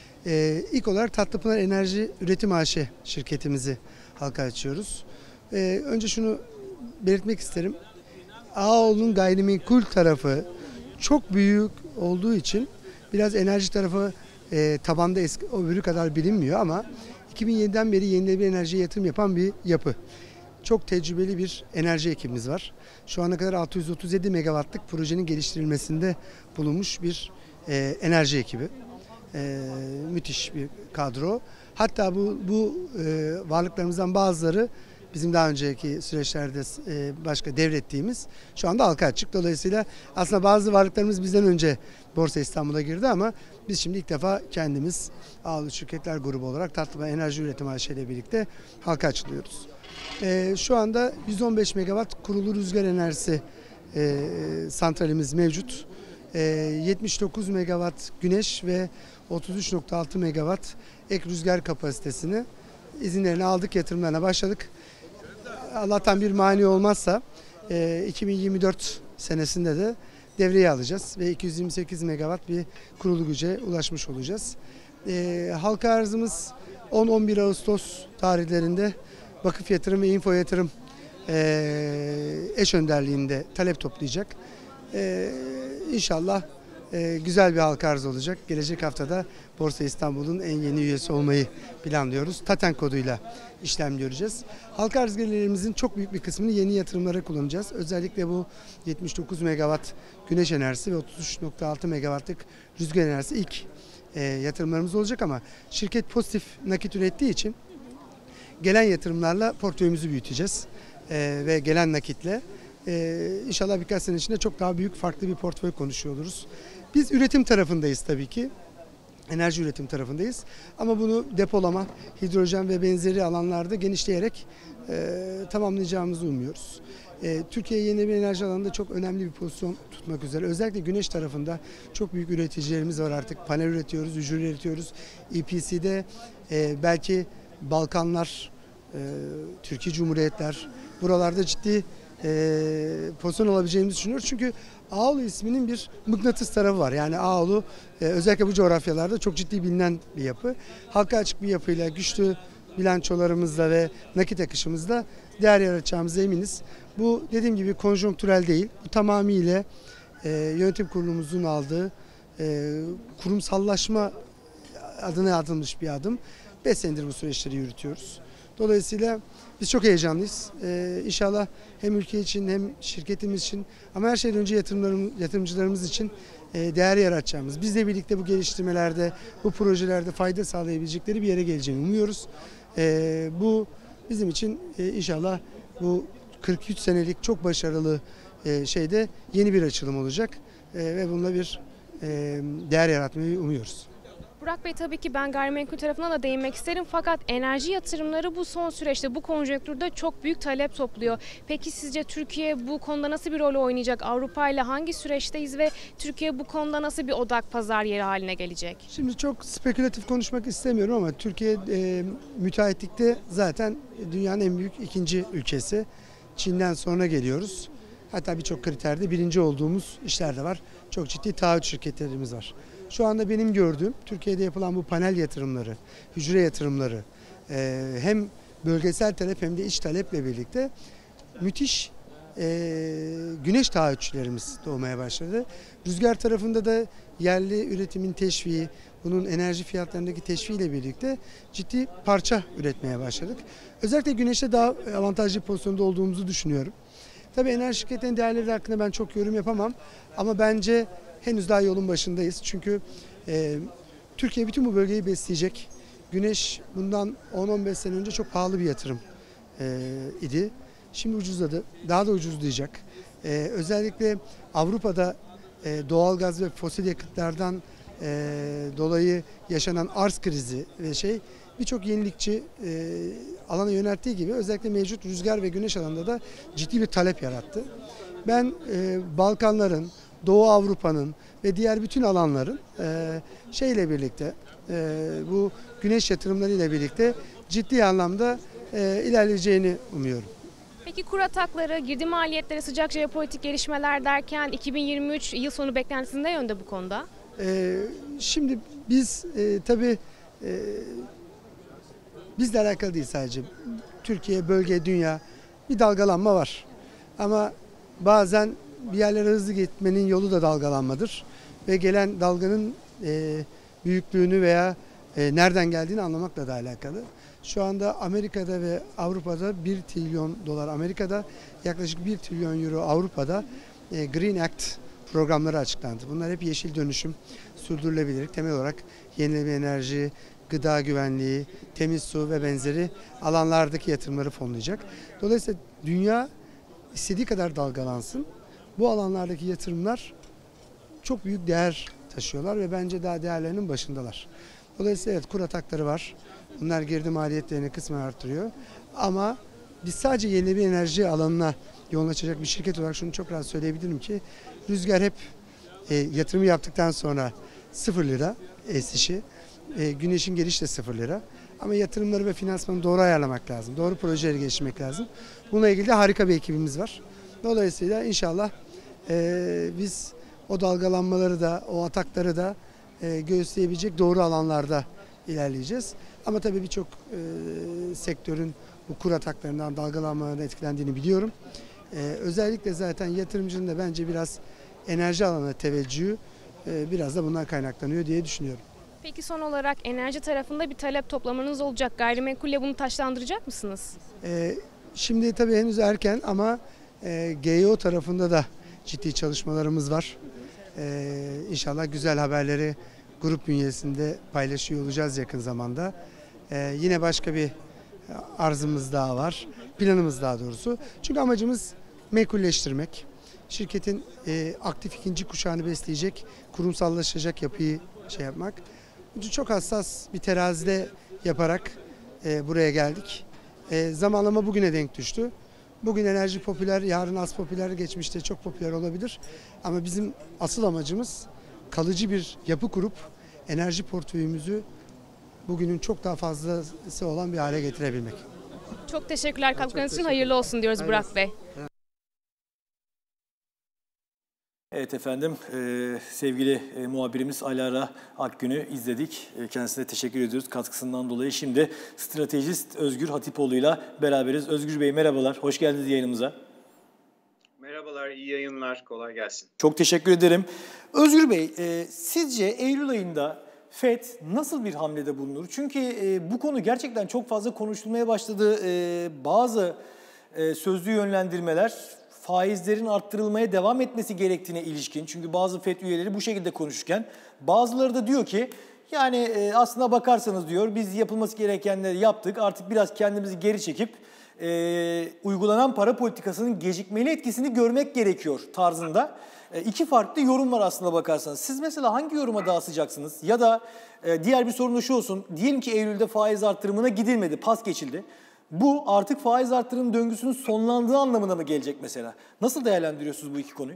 Ee, ilk olarak Tatlıpınar Enerji Üretim A Ş şirketimizi halka açıyoruz. Ee, önce şunu belirtmek isterim. Ağoğlu'nun gayrimenkul tarafı çok büyük olduğu için biraz enerji tarafı e, tabanda eski, o öbürü kadar bilinmiyor ama iki bin yediden beri yenilenebilir enerjiye yatırım yapan bir yapı. Çok tecrübeli bir enerji ekibimiz var. Şu ana kadar altı yüz otuz yedi megawattlık projenin geliştirilmesinde bulunmuş bir e, enerji ekibi. Ee, müthiş bir kadro. Hatta bu bu e, varlıklarımızdan bazıları bizim daha önceki süreçlerde e, başka devrettiğimiz şu anda halka açık. Dolayısıyla aslında bazı varlıklarımız bizden önce Borsa İstanbul'a girdi ama biz şimdi ilk defa kendimiz Ağoğlu Şirketler Grubu olarak Tatlıpınar Enerji Üretim A Ş ile birlikte halka açılıyoruz. E, şu anda yüz on beş megawatt kurulu rüzgar enerjisi e, santralimiz mevcut. yetmiş dokuz megawatt güneş ve otuz üç nokta altı megawatt ek rüzgar kapasitesini izinlerini aldık, yatırımlarına başladık. Allah'tan bir mani olmazsa iki bin yirmi dört senesinde de devreye alacağız ve iki yüz yirmi sekiz megawatt bir kurulu güce ulaşmış olacağız. Halka arzımız on on bir Ağustos tarihlerinde Vakıf Yatırım ve Info Yatırım eş önderliğinde talep toplayacak. Ee, İnşallah e, güzel bir halka arz olacak. Gelecek haftada Borsa İstanbul'un en yeni üyesi olmayı planlıyoruz. Taten koduyla işlem göreceğiz. Halka arz gelirlerimizin çok büyük bir kısmını yeni yatırımlara kullanacağız. Özellikle bu yetmiş dokuz megawatt güneş enerjisi ve otuz üç nokta altı megawattlık rüzgar enerjisi ilk e, yatırımlarımız olacak ama şirket pozitif nakit ürettiği için gelen yatırımlarla portföyümüzü büyüteceğiz e, ve gelen nakitle Ee, İnşallah birkaç sene içinde çok daha büyük farklı bir portföy konuşuyor oluruz. Biz üretim tarafındayız tabii ki. Enerji üretim tarafındayız. Ama bunu depolama, hidrojen ve benzeri alanlarda genişleyerek e, tamamlayacağımızı umuyoruz. E, Türkiye yenilenebilir enerji alanında çok önemli bir pozisyon tutmak üzere. Özellikle güneş tarafında çok büyük üreticilerimiz var artık. Panel üretiyoruz, hücre üretiyoruz. E P C'de e, belki Balkanlar, e, Türkiye Cumhuriyetler buralarda ciddi E, pozisyon alabileceğimizi düşünüyoruz. Çünkü Ağoğlu isminin bir mıknatıs tarafı var. Yani Ağoğlu e, özellikle bu coğrafyalarda çok ciddi bilinen bir yapı. Halka açık bir yapıyla, güçlü bilançolarımızla ve nakit akışımızla değer yaratacağımıza eminiz. Bu dediğim gibi konjonktürel değil. Bu tamamıyla e, yönetim kurulumuzun aldığı e, kurumsallaşma adına atılmış bir adım. beş senedir bu süreçleri yürütüyoruz. Dolayısıyla biz çok heyecanlıyız. Ee, İnşallah hem ülke için hem şirketimiz için ama her şeyden önce yatırımcılarımız için e, değer yaratacağımız, bizle birlikte bu geliştirmelerde, bu projelerde fayda sağlayabilecekleri bir yere geleceğini umuyoruz. E, bu bizim için e, inşallah bu kırk üç senelik çok başarılı e, şeyde yeni bir açılım olacak e, ve bununla bir e, değer yaratmayı umuyoruz. Burak Bey, tabii ki ben gayrimenkul tarafına da değinmek isterim. Fakat enerji yatırımları bu son süreçte, bu konjonktürde çok büyük talep topluyor. Peki sizce Türkiye bu konuda nasıl bir rol oynayacak? Avrupa ile hangi süreçteyiz ve Türkiye bu konuda nasıl bir odak pazar yeri haline gelecek? Şimdi çok spekülatif konuşmak istemiyorum ama Türkiye e, müteahhitlikte zaten dünyanın en büyük ikinci ülkesi. Çin'den sonra geliyoruz. Hatta birçok kriterde birinci olduğumuz işler de var. Çok ciddi taahhüt şirketlerimiz var. Şu anda benim gördüğüm Türkiye'de yapılan bu panel yatırımları, hücre yatırımları e, hem bölgesel talep hem de iç taleple birlikte müthiş e, güneş taahhütçülerimiz doğmaya başladı. Rüzgar tarafında da yerli üretimin teşviği, bunun enerji fiyatlarındaki teşviğiyle birlikte ciddi parça üretmeye başladık. Özellikle güneşte daha avantajlı bir pozisyonda olduğumuzu düşünüyorum. Tabii enerji şirketlerinin değerleri hakkında ben çok yorum yapamam ama bence henüz daha yolun başındayız. Çünkü e, Türkiye bütün bu bölgeyi besleyecek. Güneş bundan on on beş sene önce çok pahalı bir yatırım e, idi. Şimdi ucuzladı. Daha da ucuzlayacak. E, özellikle Avrupa'da e, doğalgaz ve fosil yakıtlardan e, dolayı yaşanan arz krizi ve şey birçok yenilikçi e, alana yönelttiği gibi özellikle mevcut rüzgar ve güneş alanında da ciddi bir talep yarattı. Ben e, Balkanların, Doğu Avrupa'nın ve diğer bütün alanların e, şeyle birlikte e, bu güneş yatırımlarıyla birlikte ciddi anlamda e, ilerleyeceğini umuyorum. Peki kur atakları, girdi maliyetleri, sıcak jeopolitik gelişmeler derken iki bin yirmi üç yıl sonu beklentisinde yönde bu konuda? E, şimdi biz e, tabii e, bizle alakalı değil sadece. Türkiye, bölge, dünya bir dalgalanma var. Ama bazen bir yerlere hızlı gitmenin yolu da dalgalanmadır. Ve gelen dalganın e, büyüklüğünü veya e, nereden geldiğini anlamakla da alakalı. Şu anda Amerika'da ve Avrupa'da bir trilyon dolar Amerika'da, yaklaşık bir trilyon euro Avrupa'da e, Green Act programları açıklandı. Bunlar hep yeşil dönüşüm, sürdürülebilirlik, temel olarak yenilenebilir enerji, gıda güvenliği, temiz su ve benzeri alanlardaki yatırımları fonlayacak. Dolayısıyla dünya istediği kadar dalgalansın. Bu alanlardaki yatırımlar çok büyük değer taşıyorlar ve bence daha değerlerinin başındalar. Dolayısıyla evet, kur atakları var. Bunlar girdi maliyetlerini kısmen arttırıyor. Ama biz sadece yenilenebilir enerji alanına yoğunlaşacak bir şirket olarak şunu çok rahat söyleyebilirim ki rüzgar hep e, yatırımı yaptıktan sonra sıfır lira esişi, e, güneşin gelişi de sıfır lira. Ama yatırımları ve finansmanı doğru ayarlamak lazım. Doğru projeleri geliştirmek lazım. Bununla ilgili de harika bir ekibimiz var. Dolayısıyla inşallah e, biz o dalgalanmaları da, o atakları da e, göğüsleyebilecek doğru alanlarda ilerleyeceğiz. Ama tabii birçok e, sektörün bu kur ataklarından, dalgalanmalarından etkilendiğini biliyorum. E, özellikle zaten yatırımcının da bence biraz enerji alanına teveccühü e, biraz da bundan kaynaklanıyor diye düşünüyorum. Peki son olarak enerji tarafında bir talep toplamanız olacak. Gayrimenkulle bunu taşlandıracak mısınız? E, şimdi tabii henüz erken ama e, G E O tarafında da ciddi çalışmalarımız var. E, İnşallah güzel haberleri grup bünyesinde paylaşıyor olacağız yakın zamanda. E, yine başka bir arzımız daha var. Planımız daha doğrusu. Çünkü amacımız mekulleştirmek. Şirketin e, aktif ikinci kuşağını besleyecek, kurumsallaşacak yapıyı şey yapmak. Çok hassas bir terazide yaparak e, buraya geldik. E, zamanlama bugüne denk düştü. Bugün enerji popüler, yarın az popüler, geçmişte çok popüler olabilir. Ama bizim asıl amacımız kalıcı bir yapı kurup enerji portföyümüzü bugünün çok daha fazlası olan bir hale getirebilmek. Çok teşekkürler katkılarınız için. Hayırlı olsun diyoruz Burak Bey. Evet efendim, e, sevgili e, muhabirimiz Alara Akgün'ü izledik. E, kendisine teşekkür ediyoruz katkısından dolayı. Şimdi stratejist Özgür Hatipoğlu'yla beraberiz. Özgür Bey merhabalar, hoş geldiniz yayınımıza. Merhabalar, iyi yayınlar, kolay gelsin. Çok teşekkür ederim. Özgür Bey, e, sizce Eylül ayında F E D nasıl bir hamlede bulunur? Çünkü e, bu konu gerçekten çok fazla konuşulmaya başladı. E, bazı e, sözlü yönlendirmeler faizlerin arttırılmaya devam etmesi gerektiğine ilişkin. Çünkü bazı F E D üyeleri bu şekilde konuşurken bazıları da diyor ki yani e, aslına bakarsanız diyor biz yapılması gerekenleri yaptık. Artık biraz kendimizi geri çekip e, uygulanan para politikasının gecikmeli etkisini görmek gerekiyor tarzında e, iki farklı yorum var aslında bakarsanız. Siz mesela hangi yoruma daha sıcaksınız? Ya da e, diğer bir sorun da şu olsun. Diyelim ki Eylül'de faiz artırımına gidilmedi, pas geçildi. Bu artık faiz artırım döngüsünün sonlandığı anlamına mı gelecek mesela? Nasıl değerlendiriyorsunuz bu iki konuyu?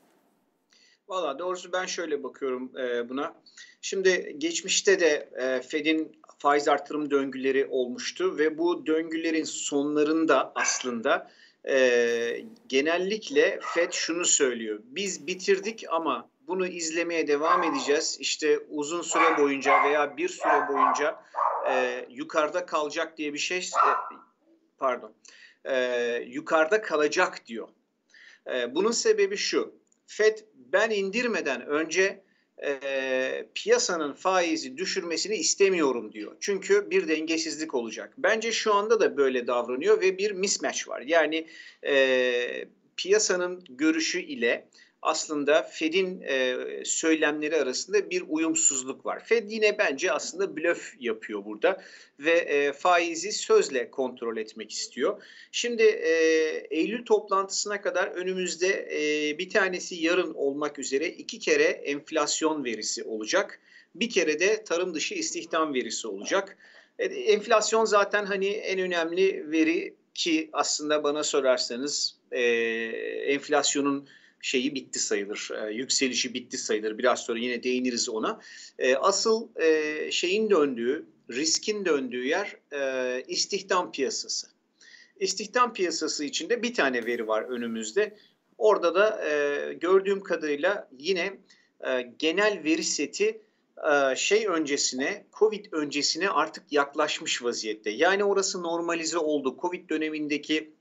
Valla doğrusu ben şöyle bakıyorum e, buna. Şimdi geçmişte de e, Fed'in faiz artırım döngüleri olmuştu ve bu döngülerin sonlarında aslında e, genellikle Fed şunu söylüyor. Biz bitirdik ama bunu izlemeye devam edeceğiz. İşte uzun süre boyunca veya bir süre boyunca e, yukarıda kalacak diye bir şey e, pardon e, yukarıda kalacak diyor. E, bunun sebebi şu. Fed ben indirmeden önce e, piyasanın faizi düşürmesini istemiyorum diyor. Çünkü bir dengesizlik olacak. Bence şu anda da böyle davranıyor ve bir mismatch var. Yani e, piyasanın görüşü ile aslında Fed'in e, söylemleri arasında bir uyumsuzluk var. Fed yine bence aslında blöf yapıyor burada ve e, faizi sözle kontrol etmek istiyor. Şimdi e, Eylül toplantısına kadar önümüzde e, bir tanesi yarın olmak üzere iki kere enflasyon verisi olacak. Bir kere de tarım dışı istihdam verisi olacak. E, enflasyon zaten hani en önemli veri ki aslında bana sorarsanız e, enflasyonun şeyi bitti sayılır, e, yükselişi bitti sayılır. Biraz sonra yine değiniriz ona. E, asıl e, şeyin döndüğü, riskin döndüğü yer e, istihdam piyasası. İstihdam piyasası içinde bir tane veri var önümüzde. Orada da e, gördüğüm kadarıyla yine e, genel veri seti e, şey öncesine, Covid öncesine artık yaklaşmış vaziyette. Yani orası normalize oldu. Covid dönemindeki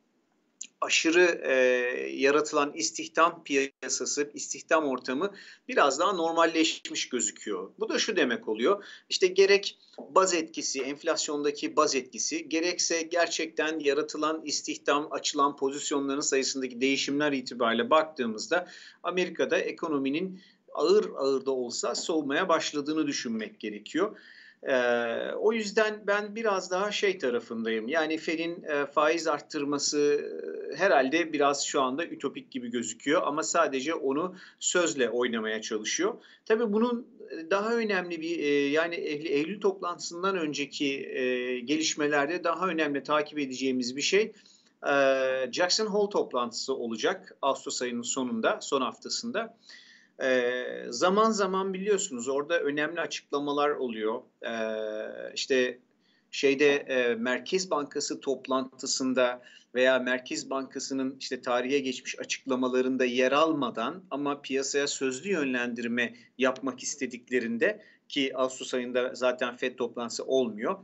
aşırı e, yaratılan istihdam piyasası, istihdam ortamı biraz daha normalleşmiş gözüküyor. Bu da şu demek oluyor. İşte gerek baz etkisi, enflasyondaki baz etkisi, gerekse gerçekten yaratılan istihdam, açılan pozisyonların sayısındaki değişimler itibariyle baktığımızda Amerika'da ekonominin ağır ağır da olsa soğumaya başladığını düşünmek gerekiyor. Ee, o yüzden ben biraz daha şey tarafındayım. Yani Fed'in e, faiz arttırması e, herhalde biraz şu anda ütopik gibi gözüküyor ama sadece onu sözle oynamaya çalışıyor. Tabii bunun daha önemli bir e, yani Eylül toplantısından önceki e, gelişmelerde daha önemli takip edeceğimiz bir şey e, Jackson Hole toplantısı olacak Ağustos ayının sonunda, son haftasında. Ee, zaman zaman biliyorsunuz orada önemli açıklamalar oluyor. Ee, işte şeyde e, Merkez Bankası toplantısında veya Merkez Bankası'nın işte tarihe geçmiş açıklamalarında yer almadan ama piyasaya sözlü yönlendirme yapmak istediklerinde ki Ağustos ayında zaten Fed toplantısı olmuyor.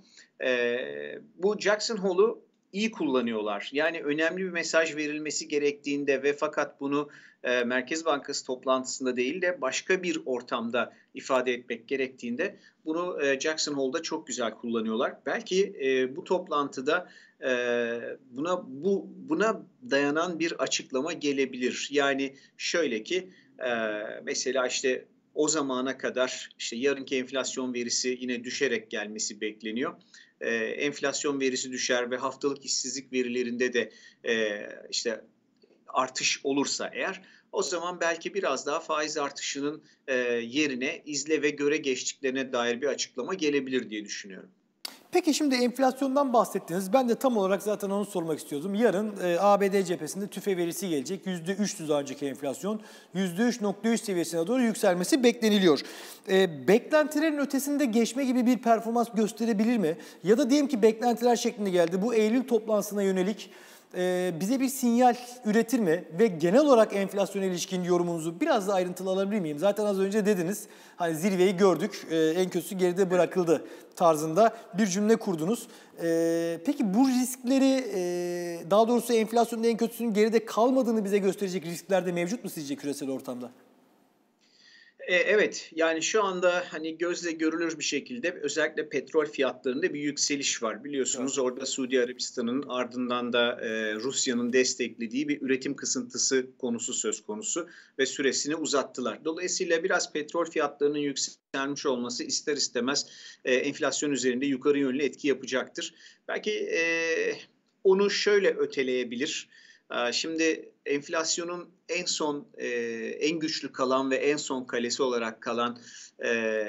Ee, bu Jackson Hole'u iyi kullanıyorlar. Yani önemli bir mesaj verilmesi gerektiğinde ve fakat bunu e, Merkez Bankası toplantısında değil de başka bir ortamda ifade etmek gerektiğinde bunu e, Jackson Hole'da çok güzel kullanıyorlar. Belki e, bu toplantıda e, buna bu buna dayanan bir açıklama gelebilir. Yani şöyle ki e, mesela işte o zamana kadar işte yarınki enflasyon verisi yine düşerek gelmesi bekleniyor. Ee, enflasyon verisi düşer ve haftalık işsizlik verilerinde de e, işte artış olursa eğer o zaman belki biraz daha faiz artışının e, yerine izle ve göre geçtiklerine dair bir açıklama gelebilir diye düşünüyorum. Peki şimdi enflasyondan bahsettiniz. Ben de tam olarak zaten onu sormak istiyordum. Yarın e, A B D cephesinde tüfe verisi gelecek. yüzde üçtü daha önceki enflasyon. yüzde üç nokta üç seviyesine doğru yükselmesi bekleniliyor. E, beklentilerin ötesinde geçme gibi bir performans gösterebilir mi? Ya da diyelim ki beklentiler şeklinde geldi. Bu Eylül toplantısına yönelik e, bize bir sinyal üretir mi? Ve genel olarak enflasyona ilişkin yorumunuzu biraz da ayrıntılı alabilir miyim? Zaten az önce dediniz, hani zirveyi gördük, e, en kötüsü geride bırakıldı tarzında bir cümle kurdunuz. E, peki bu riskleri, e, daha doğrusu enflasyonun en kötüsünün geride kalmadığını bize gösterecek riskler de mevcut mu sizce küresel ortamda? Evet, yani şu anda hani gözle görülür bir şekilde özellikle petrol fiyatlarında bir yükseliş var. Biliyorsunuz evet. Orada Suudi Arabistan'ın ardından da e, Rusya'nın desteklediği bir üretim kısıntısı konusu söz konusu ve süresini uzattılar. Dolayısıyla biraz petrol fiyatlarının yükselmiş olması ister istemez e, enflasyon üzerinde yukarı yönlü etki yapacaktır. Belki e, onu şöyle öteleyebilir. Şimdi enflasyonun en son, e, en güçlü kalan ve en son kalesi olarak kalan e,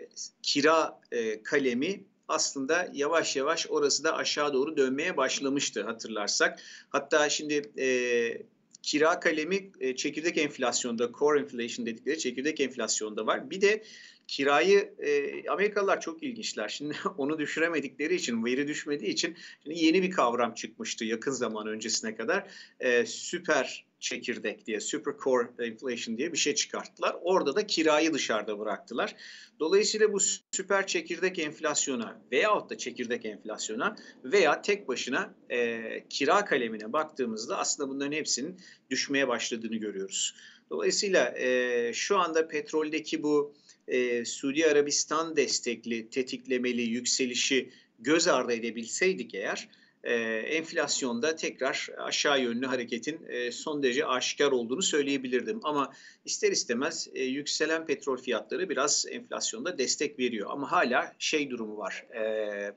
kira e, kalemi aslında yavaş yavaş orası da aşağı doğru dönmeye başlamıştı hatırlarsak. Hatta şimdi e, kira kalemi e, çekirdek enflasyonda, core inflation dedikleri çekirdek enflasyonda var. Bir de kirayı e, Amerikalılar çok ilginçler. Şimdi onu düşüremedikleri için, veri düşmediği için şimdi yeni bir kavram çıkmıştı yakın zaman öncesine kadar. E, süper çekirdek diye, super core inflation diye bir şey çıkarttılar. Orada da kirayı dışarıda bıraktılar. Dolayısıyla bu süper çekirdek enflasyona veyahut da çekirdek enflasyona veya tek başına e, kira kalemine baktığımızda aslında bunların hepsinin düşmeye başladığını görüyoruz. Dolayısıyla e, şu anda petroldeki bu e, Suudi Arabistan destekli tetiklemeli yükselişi göz ardı edebilseydik eğer, e, enflasyonda tekrar aşağı yönlü hareketin e, son derece aşikar olduğunu söyleyebilirdim. Ama ister istemez e, yükselen petrol fiyatları biraz enflasyonda destek veriyor. Ama hala şey durumu var. E,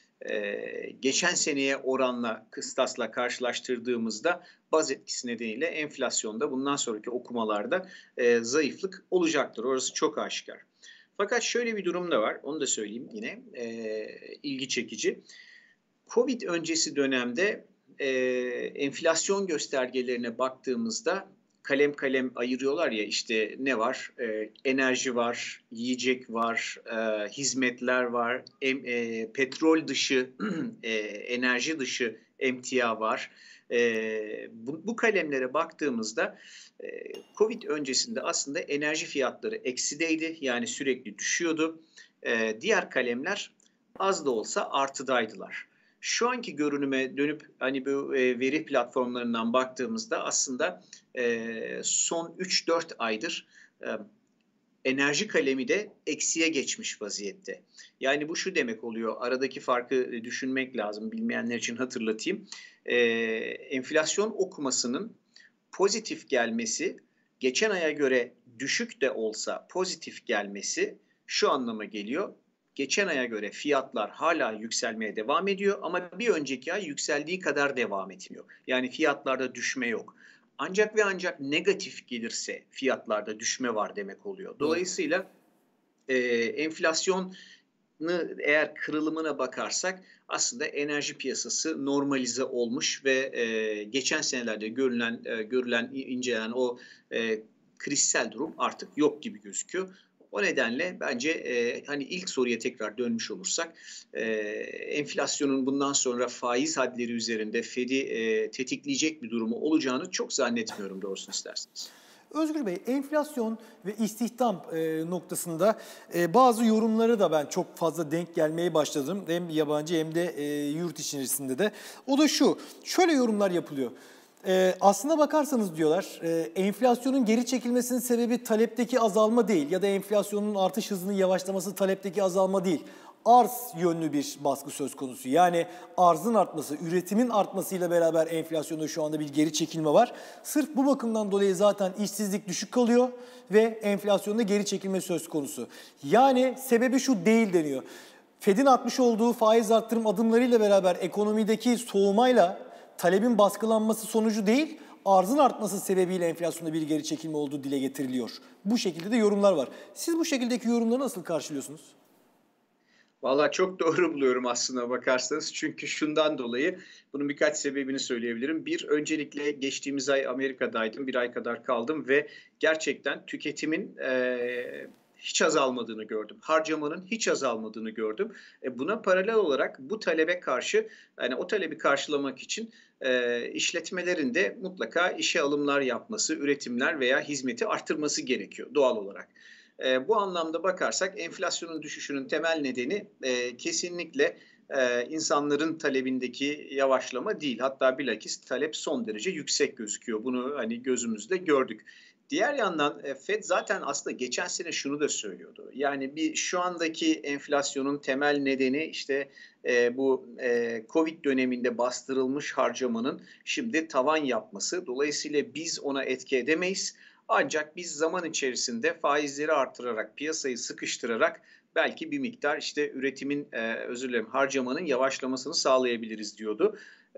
Ee, geçen seneye oranla, kıstasla karşılaştırdığımızda baz etkisi nedeniyle enflasyonda bundan sonraki okumalarda e, zayıflık olacaktır. Orası çok aşikar. Fakat şöyle bir durum da var, onu da söyleyeyim yine e, ilgi çekici. Covid öncesi dönemde e, enflasyon göstergelerine baktığımızda kalem kalem ayırıyorlar ya, işte ne var? E, enerji var, yiyecek var, e, hizmetler var, em, e, petrol dışı, e, enerji dışı emtia var. E, bu, bu kalemlere baktığımızda e, Covid öncesinde aslında enerji fiyatları eksideydi, yani sürekli düşüyordu. E, diğer kalemler az da olsa artıdaydılar. Şu anki görünüme dönüp hani bu e, veri platformlarından baktığımızda aslında e, son üç dört aydır e, enerji kalemi de eksiye geçmiş vaziyette. Yani bu şu demek oluyor, aradaki farkı düşünmek lazım, bilmeyenler için hatırlatayım. E, enflasyon okumasının pozitif gelmesi, geçen aya göre düşük de olsa pozitif gelmesi şu anlama geliyor. Geçen aya göre fiyatlar hala yükselmeye devam ediyor ama bir önceki ay yükseldiği kadar devam etmiyor. Yani fiyatlarda düşme yok. Ancak ve ancak negatif gelirse fiyatlarda düşme var demek oluyor. Dolayısıyla e, enflasyonu eğer kırılımına bakarsak aslında enerji piyasası normalize olmuş ve e, geçen senelerde görülen, e, görülen, incelenen o e, krizsel durum artık yok gibi gözüküyor. O nedenle bence e, hani ilk soruya tekrar dönmüş olursak e, enflasyonun bundan sonra faiz hadleri üzerinde Fed'i e, tetikleyecek bir durumu olacağını çok zannetmiyorum doğrusunu isterseniz. Özgür Bey, enflasyon ve istihdam e, noktasında e, bazı yorumları da ben çok fazla denk gelmeye başladım. Hem yabancı hem de e, yurt içerisinde de. O da şu, şöyle yorumlar yapılıyor. Ee, aslına bakarsanız diyorlar, e, enflasyonun geri çekilmesinin sebebi talepteki azalma değil ya da enflasyonun artış hızının yavaşlaması talepteki azalma değil. Arz yönlü bir baskı söz konusu. Yani arzın artması, üretimin artmasıyla beraber enflasyonda şu anda bir geri çekilme var. Sırf bu bakımdan dolayı zaten işsizlik düşük kalıyor ve enflasyonda geri çekilme söz konusu. Yani sebebi şu değil deniyor. Fed'in atmış olduğu faiz arttırım adımlarıyla beraber ekonomideki soğumayla talebin baskılanması sonucu değil, arzın artması sebebiyle enflasyonda bir geri çekilme olduğu dile getiriliyor. Bu şekilde de yorumlar var. Siz bu şekildeki yorumları nasıl karşılıyorsunuz? Vallahi çok doğru buluyorum aslına bakarsanız. Çünkü şundan dolayı bunun birkaç sebebini söyleyebilirim. Bir, öncelikle geçtiğimiz ay Amerika'daydım. Bir ay kadar kaldım ve gerçekten tüketimin e, hiç azalmadığını gördüm. Harcamanın hiç azalmadığını gördüm. E, buna paralel olarak bu talebe karşı, yani o talebi karşılamak için e, işletmelerin de mutlaka işe alımlar yapması, üretimler veya hizmeti arttırması gerekiyor doğal olarak. E, bu anlamda bakarsak enflasyonun düşüşünün temel nedeni e, kesinlikle e, insanların talebindeki yavaşlama değil. Hatta bilakis talep son derece yüksek gözüküyor. Bunu hani gözümüzde gördük. Diğer yandan e, Fed zaten aslında geçen sene şunu da söylüyordu. Yani bir şu andaki enflasyonun temel nedeni işte e, bu e, Covid döneminde bastırılmış harcamanın şimdi tavan yapması. Dolayısıyla biz ona etki edemeyiz. Ancak biz zaman içerisinde faizleri artırarak, piyasayı sıkıştırarak belki bir miktar işte üretimin, e, özür dilerim, harcamanın yavaşlamasını sağlayabiliriz diyordu.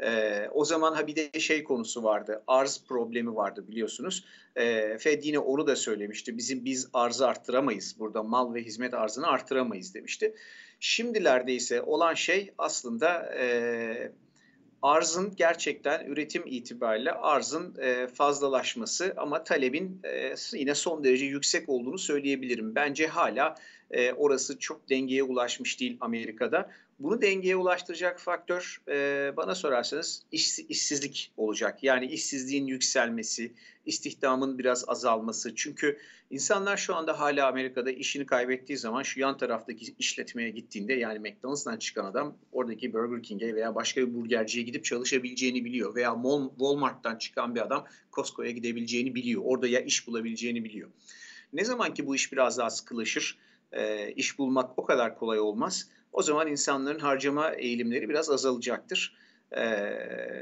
Ee, o zaman ha bir de şey konusu vardı, arz problemi vardı biliyorsunuz. Ee, Fed yine onu da söylemişti. Bizim biz arzı arttıramayız, burada mal ve hizmet arzını arttıramayız demişti. Şimdilerde ise olan şey aslında e, arzın gerçekten üretim itibariyle arzın e, fazlalaşması ama talebin e, yine son derece yüksek olduğunu söyleyebilirim. Bence hala e, orası çok dengeye ulaşmış değil Amerika'da. Bunu dengeye ulaştıracak faktör e, bana sorarsanız iş, işsizlik olacak. Yani işsizliğin yükselmesi, istihdamın biraz azalması. Çünkü insanlar şu anda hala Amerika'da işini kaybettiği zaman şu yan taraftaki işletmeye gittiğinde, yani McDonald's'tan çıkan adam oradaki Burger King'e veya başka bir burgerciye gidip çalışabileceğini biliyor. Veya Walmart'tan çıkan bir adam Costco'ya gidebileceğini biliyor. Orada ya iş bulabileceğini biliyor. Ne zaman ki bu iş biraz daha sıkılaşır, e, iş bulmak o kadar kolay olmaz. O zaman insanların harcama eğilimleri biraz azalacaktır. Ee,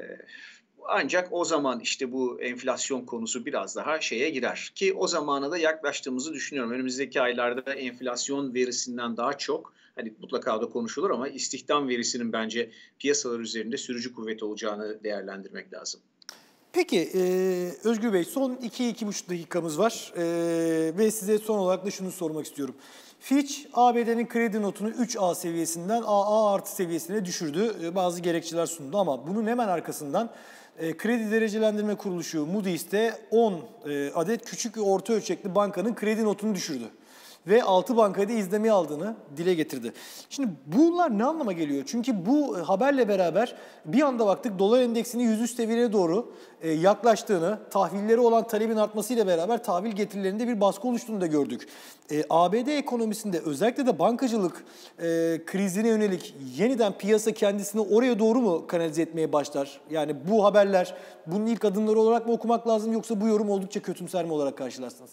ancak o zaman işte bu enflasyon konusu biraz daha şeye girer. Ki o zamana da yaklaştığımızı düşünüyorum. Önümüzdeki aylarda enflasyon verisinden daha çok, hani mutlaka da konuşulur ama istihdam verisinin bence piyasalar üzerinde sürücü kuvvet olacağını değerlendirmek lazım. Peki e, Özgür Bey, son iki iki buçuk dakikamız var e, ve size son olarak da şunu sormak istiyorum. Fitch, A B D'nin kredi notunu üç A seviyesinden A A artı seviyesine düşürdü. E, bazı gerekçeler sundu ama bunun hemen arkasından e, kredi derecelendirme kuruluşu Moody's de on e, adet küçük ve orta ölçekli bankanın kredi notunu düşürdü. Ve altı bankayı da izlemeye aldığını dile getirdi. Şimdi bunlar ne anlama geliyor? Çünkü bu haberle beraber bir anda baktık dolar endeksinin yüz üç seviyelere doğru e, yaklaştığını, tahvilleri olan talebin artmasıyla beraber tahvil getirilerinde bir baskı oluştuğunu da gördük. E, A B D ekonomisinde özellikle de bankacılık e, krizine yönelik yeniden piyasa kendisini oraya doğru mu kanalize etmeye başlar? Yani bu haberler bunun ilk adımları olarak mı okumak lazım, yoksa bu yorum oldukça kötümser mi olarak karşılarsınız?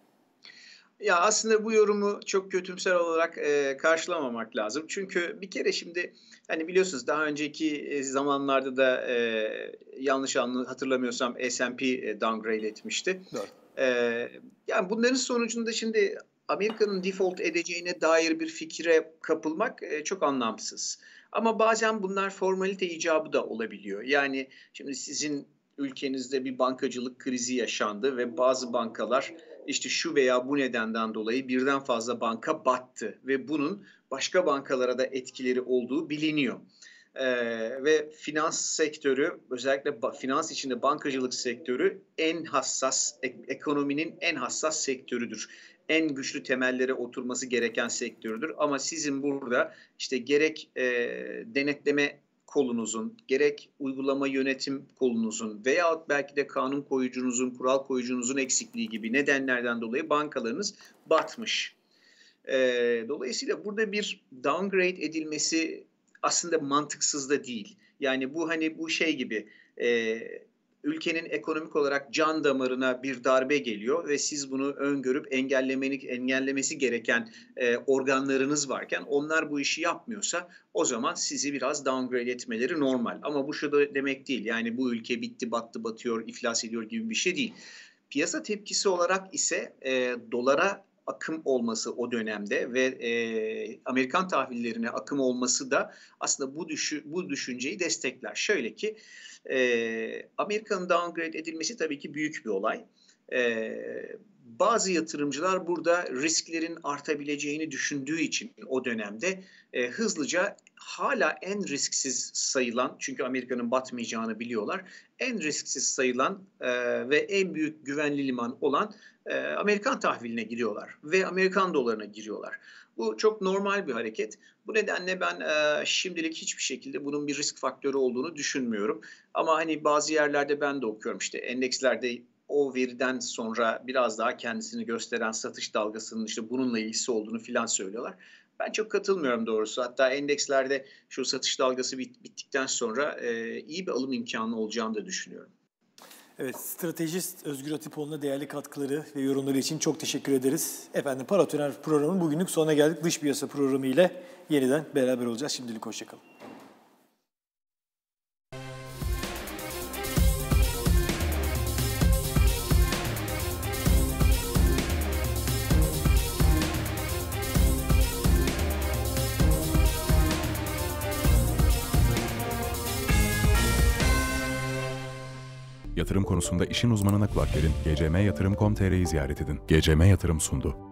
Ya aslında bu yorumu çok kötümser olarak e, karşılamamak lazım. Çünkü bir kere şimdi hani biliyorsunuz daha önceki zamanlarda da e, yanlış hatırlamıyorsam S and P downgrade etmişti. E, yani bunların sonucunda şimdi Amerika'nın default edeceğine dair bir fikre kapılmak e, çok anlamsız. Ama bazen bunlar formalite icabı da olabiliyor. Yani şimdi sizin ülkenizde bir bankacılık krizi yaşandı ve bazı bankalar işte şu veya bu nedenden dolayı birden fazla banka battı ve bunun başka bankalara da etkileri olduğu biliniyor. Ee, ve finans sektörü, özellikle finans içinde bankacılık sektörü en hassas, ek- ekonominin en hassas sektörüdür. En güçlü temellere oturması gereken sektörüdür. Ama sizin burada işte gerek e, denetleme kolunuzun, gerek uygulama yönetim kolunuzun veyahut belki de kanun koyucunuzun, kural koyucunuzun eksikliği gibi nedenlerden dolayı bankalarınız batmış. E, dolayısıyla burada bir downgrade edilmesi aslında mantıksız da değil. Yani bu hani bu şey gibi e, ülkenin ekonomik olarak can damarına bir darbe geliyor ve siz bunu öngörüp engellemenik, engellemesi gereken e, organlarınız varken onlar bu işi yapmıyorsa o zaman sizi biraz downgrade etmeleri normal. Ama bu şu da demek değil, yani bu ülke bitti, battı, batıyor, iflas ediyor gibi bir şey değil. Piyasa tepkisi olarak ise e, dolara akım olması o dönemde ve e, Amerikan tahvillerine akım olması da aslında bu, düşü, bu düşünceyi destekler. Şöyle ki e, Amerika'nın downgrade edilmesi tabii ki büyük bir olay. E, bazı yatırımcılar burada risklerin artabileceğini düşündüğü için o dönemde e, hızlıca hala en risksiz sayılan, çünkü Amerika'nın batmayacağını biliyorlar, en risksiz sayılan e, ve en büyük güvenli liman olan e, Amerikan tahviline giriyorlar ve Amerikan dolarına giriyorlar. Bu çok normal bir hareket. Bu nedenle ben e, şimdilik hiçbir şekilde bunun bir risk faktörü olduğunu düşünmüyorum. Ama hani bazı yerlerde ben de okuyorum, işte endekslerde o veriden sonra biraz daha kendisini gösteren satış dalgasının işte bununla ilgisi olduğunu filan söylüyorlar. Ben çok katılmıyorum doğrusu. Hatta endekslerde şu satış dalgası bit, bittikten sonra e, iyi bir alım imkanı olacağını da düşünüyorum. Evet, stratejist Özgür Atipoğlu'na değerli katkıları ve yorumları için çok teşekkür ederiz. Efendim, Paratoner programının bugünlük sonuna geldik. Dış piyasa programı ile yeniden beraber olacağız. Şimdilik hoşçakalın. Yatırım konusunda işin uzmanına kulak verin. G C M Yatırım nokta com nokta tr''yi ziyaret edin. G C M Yatırım sundu.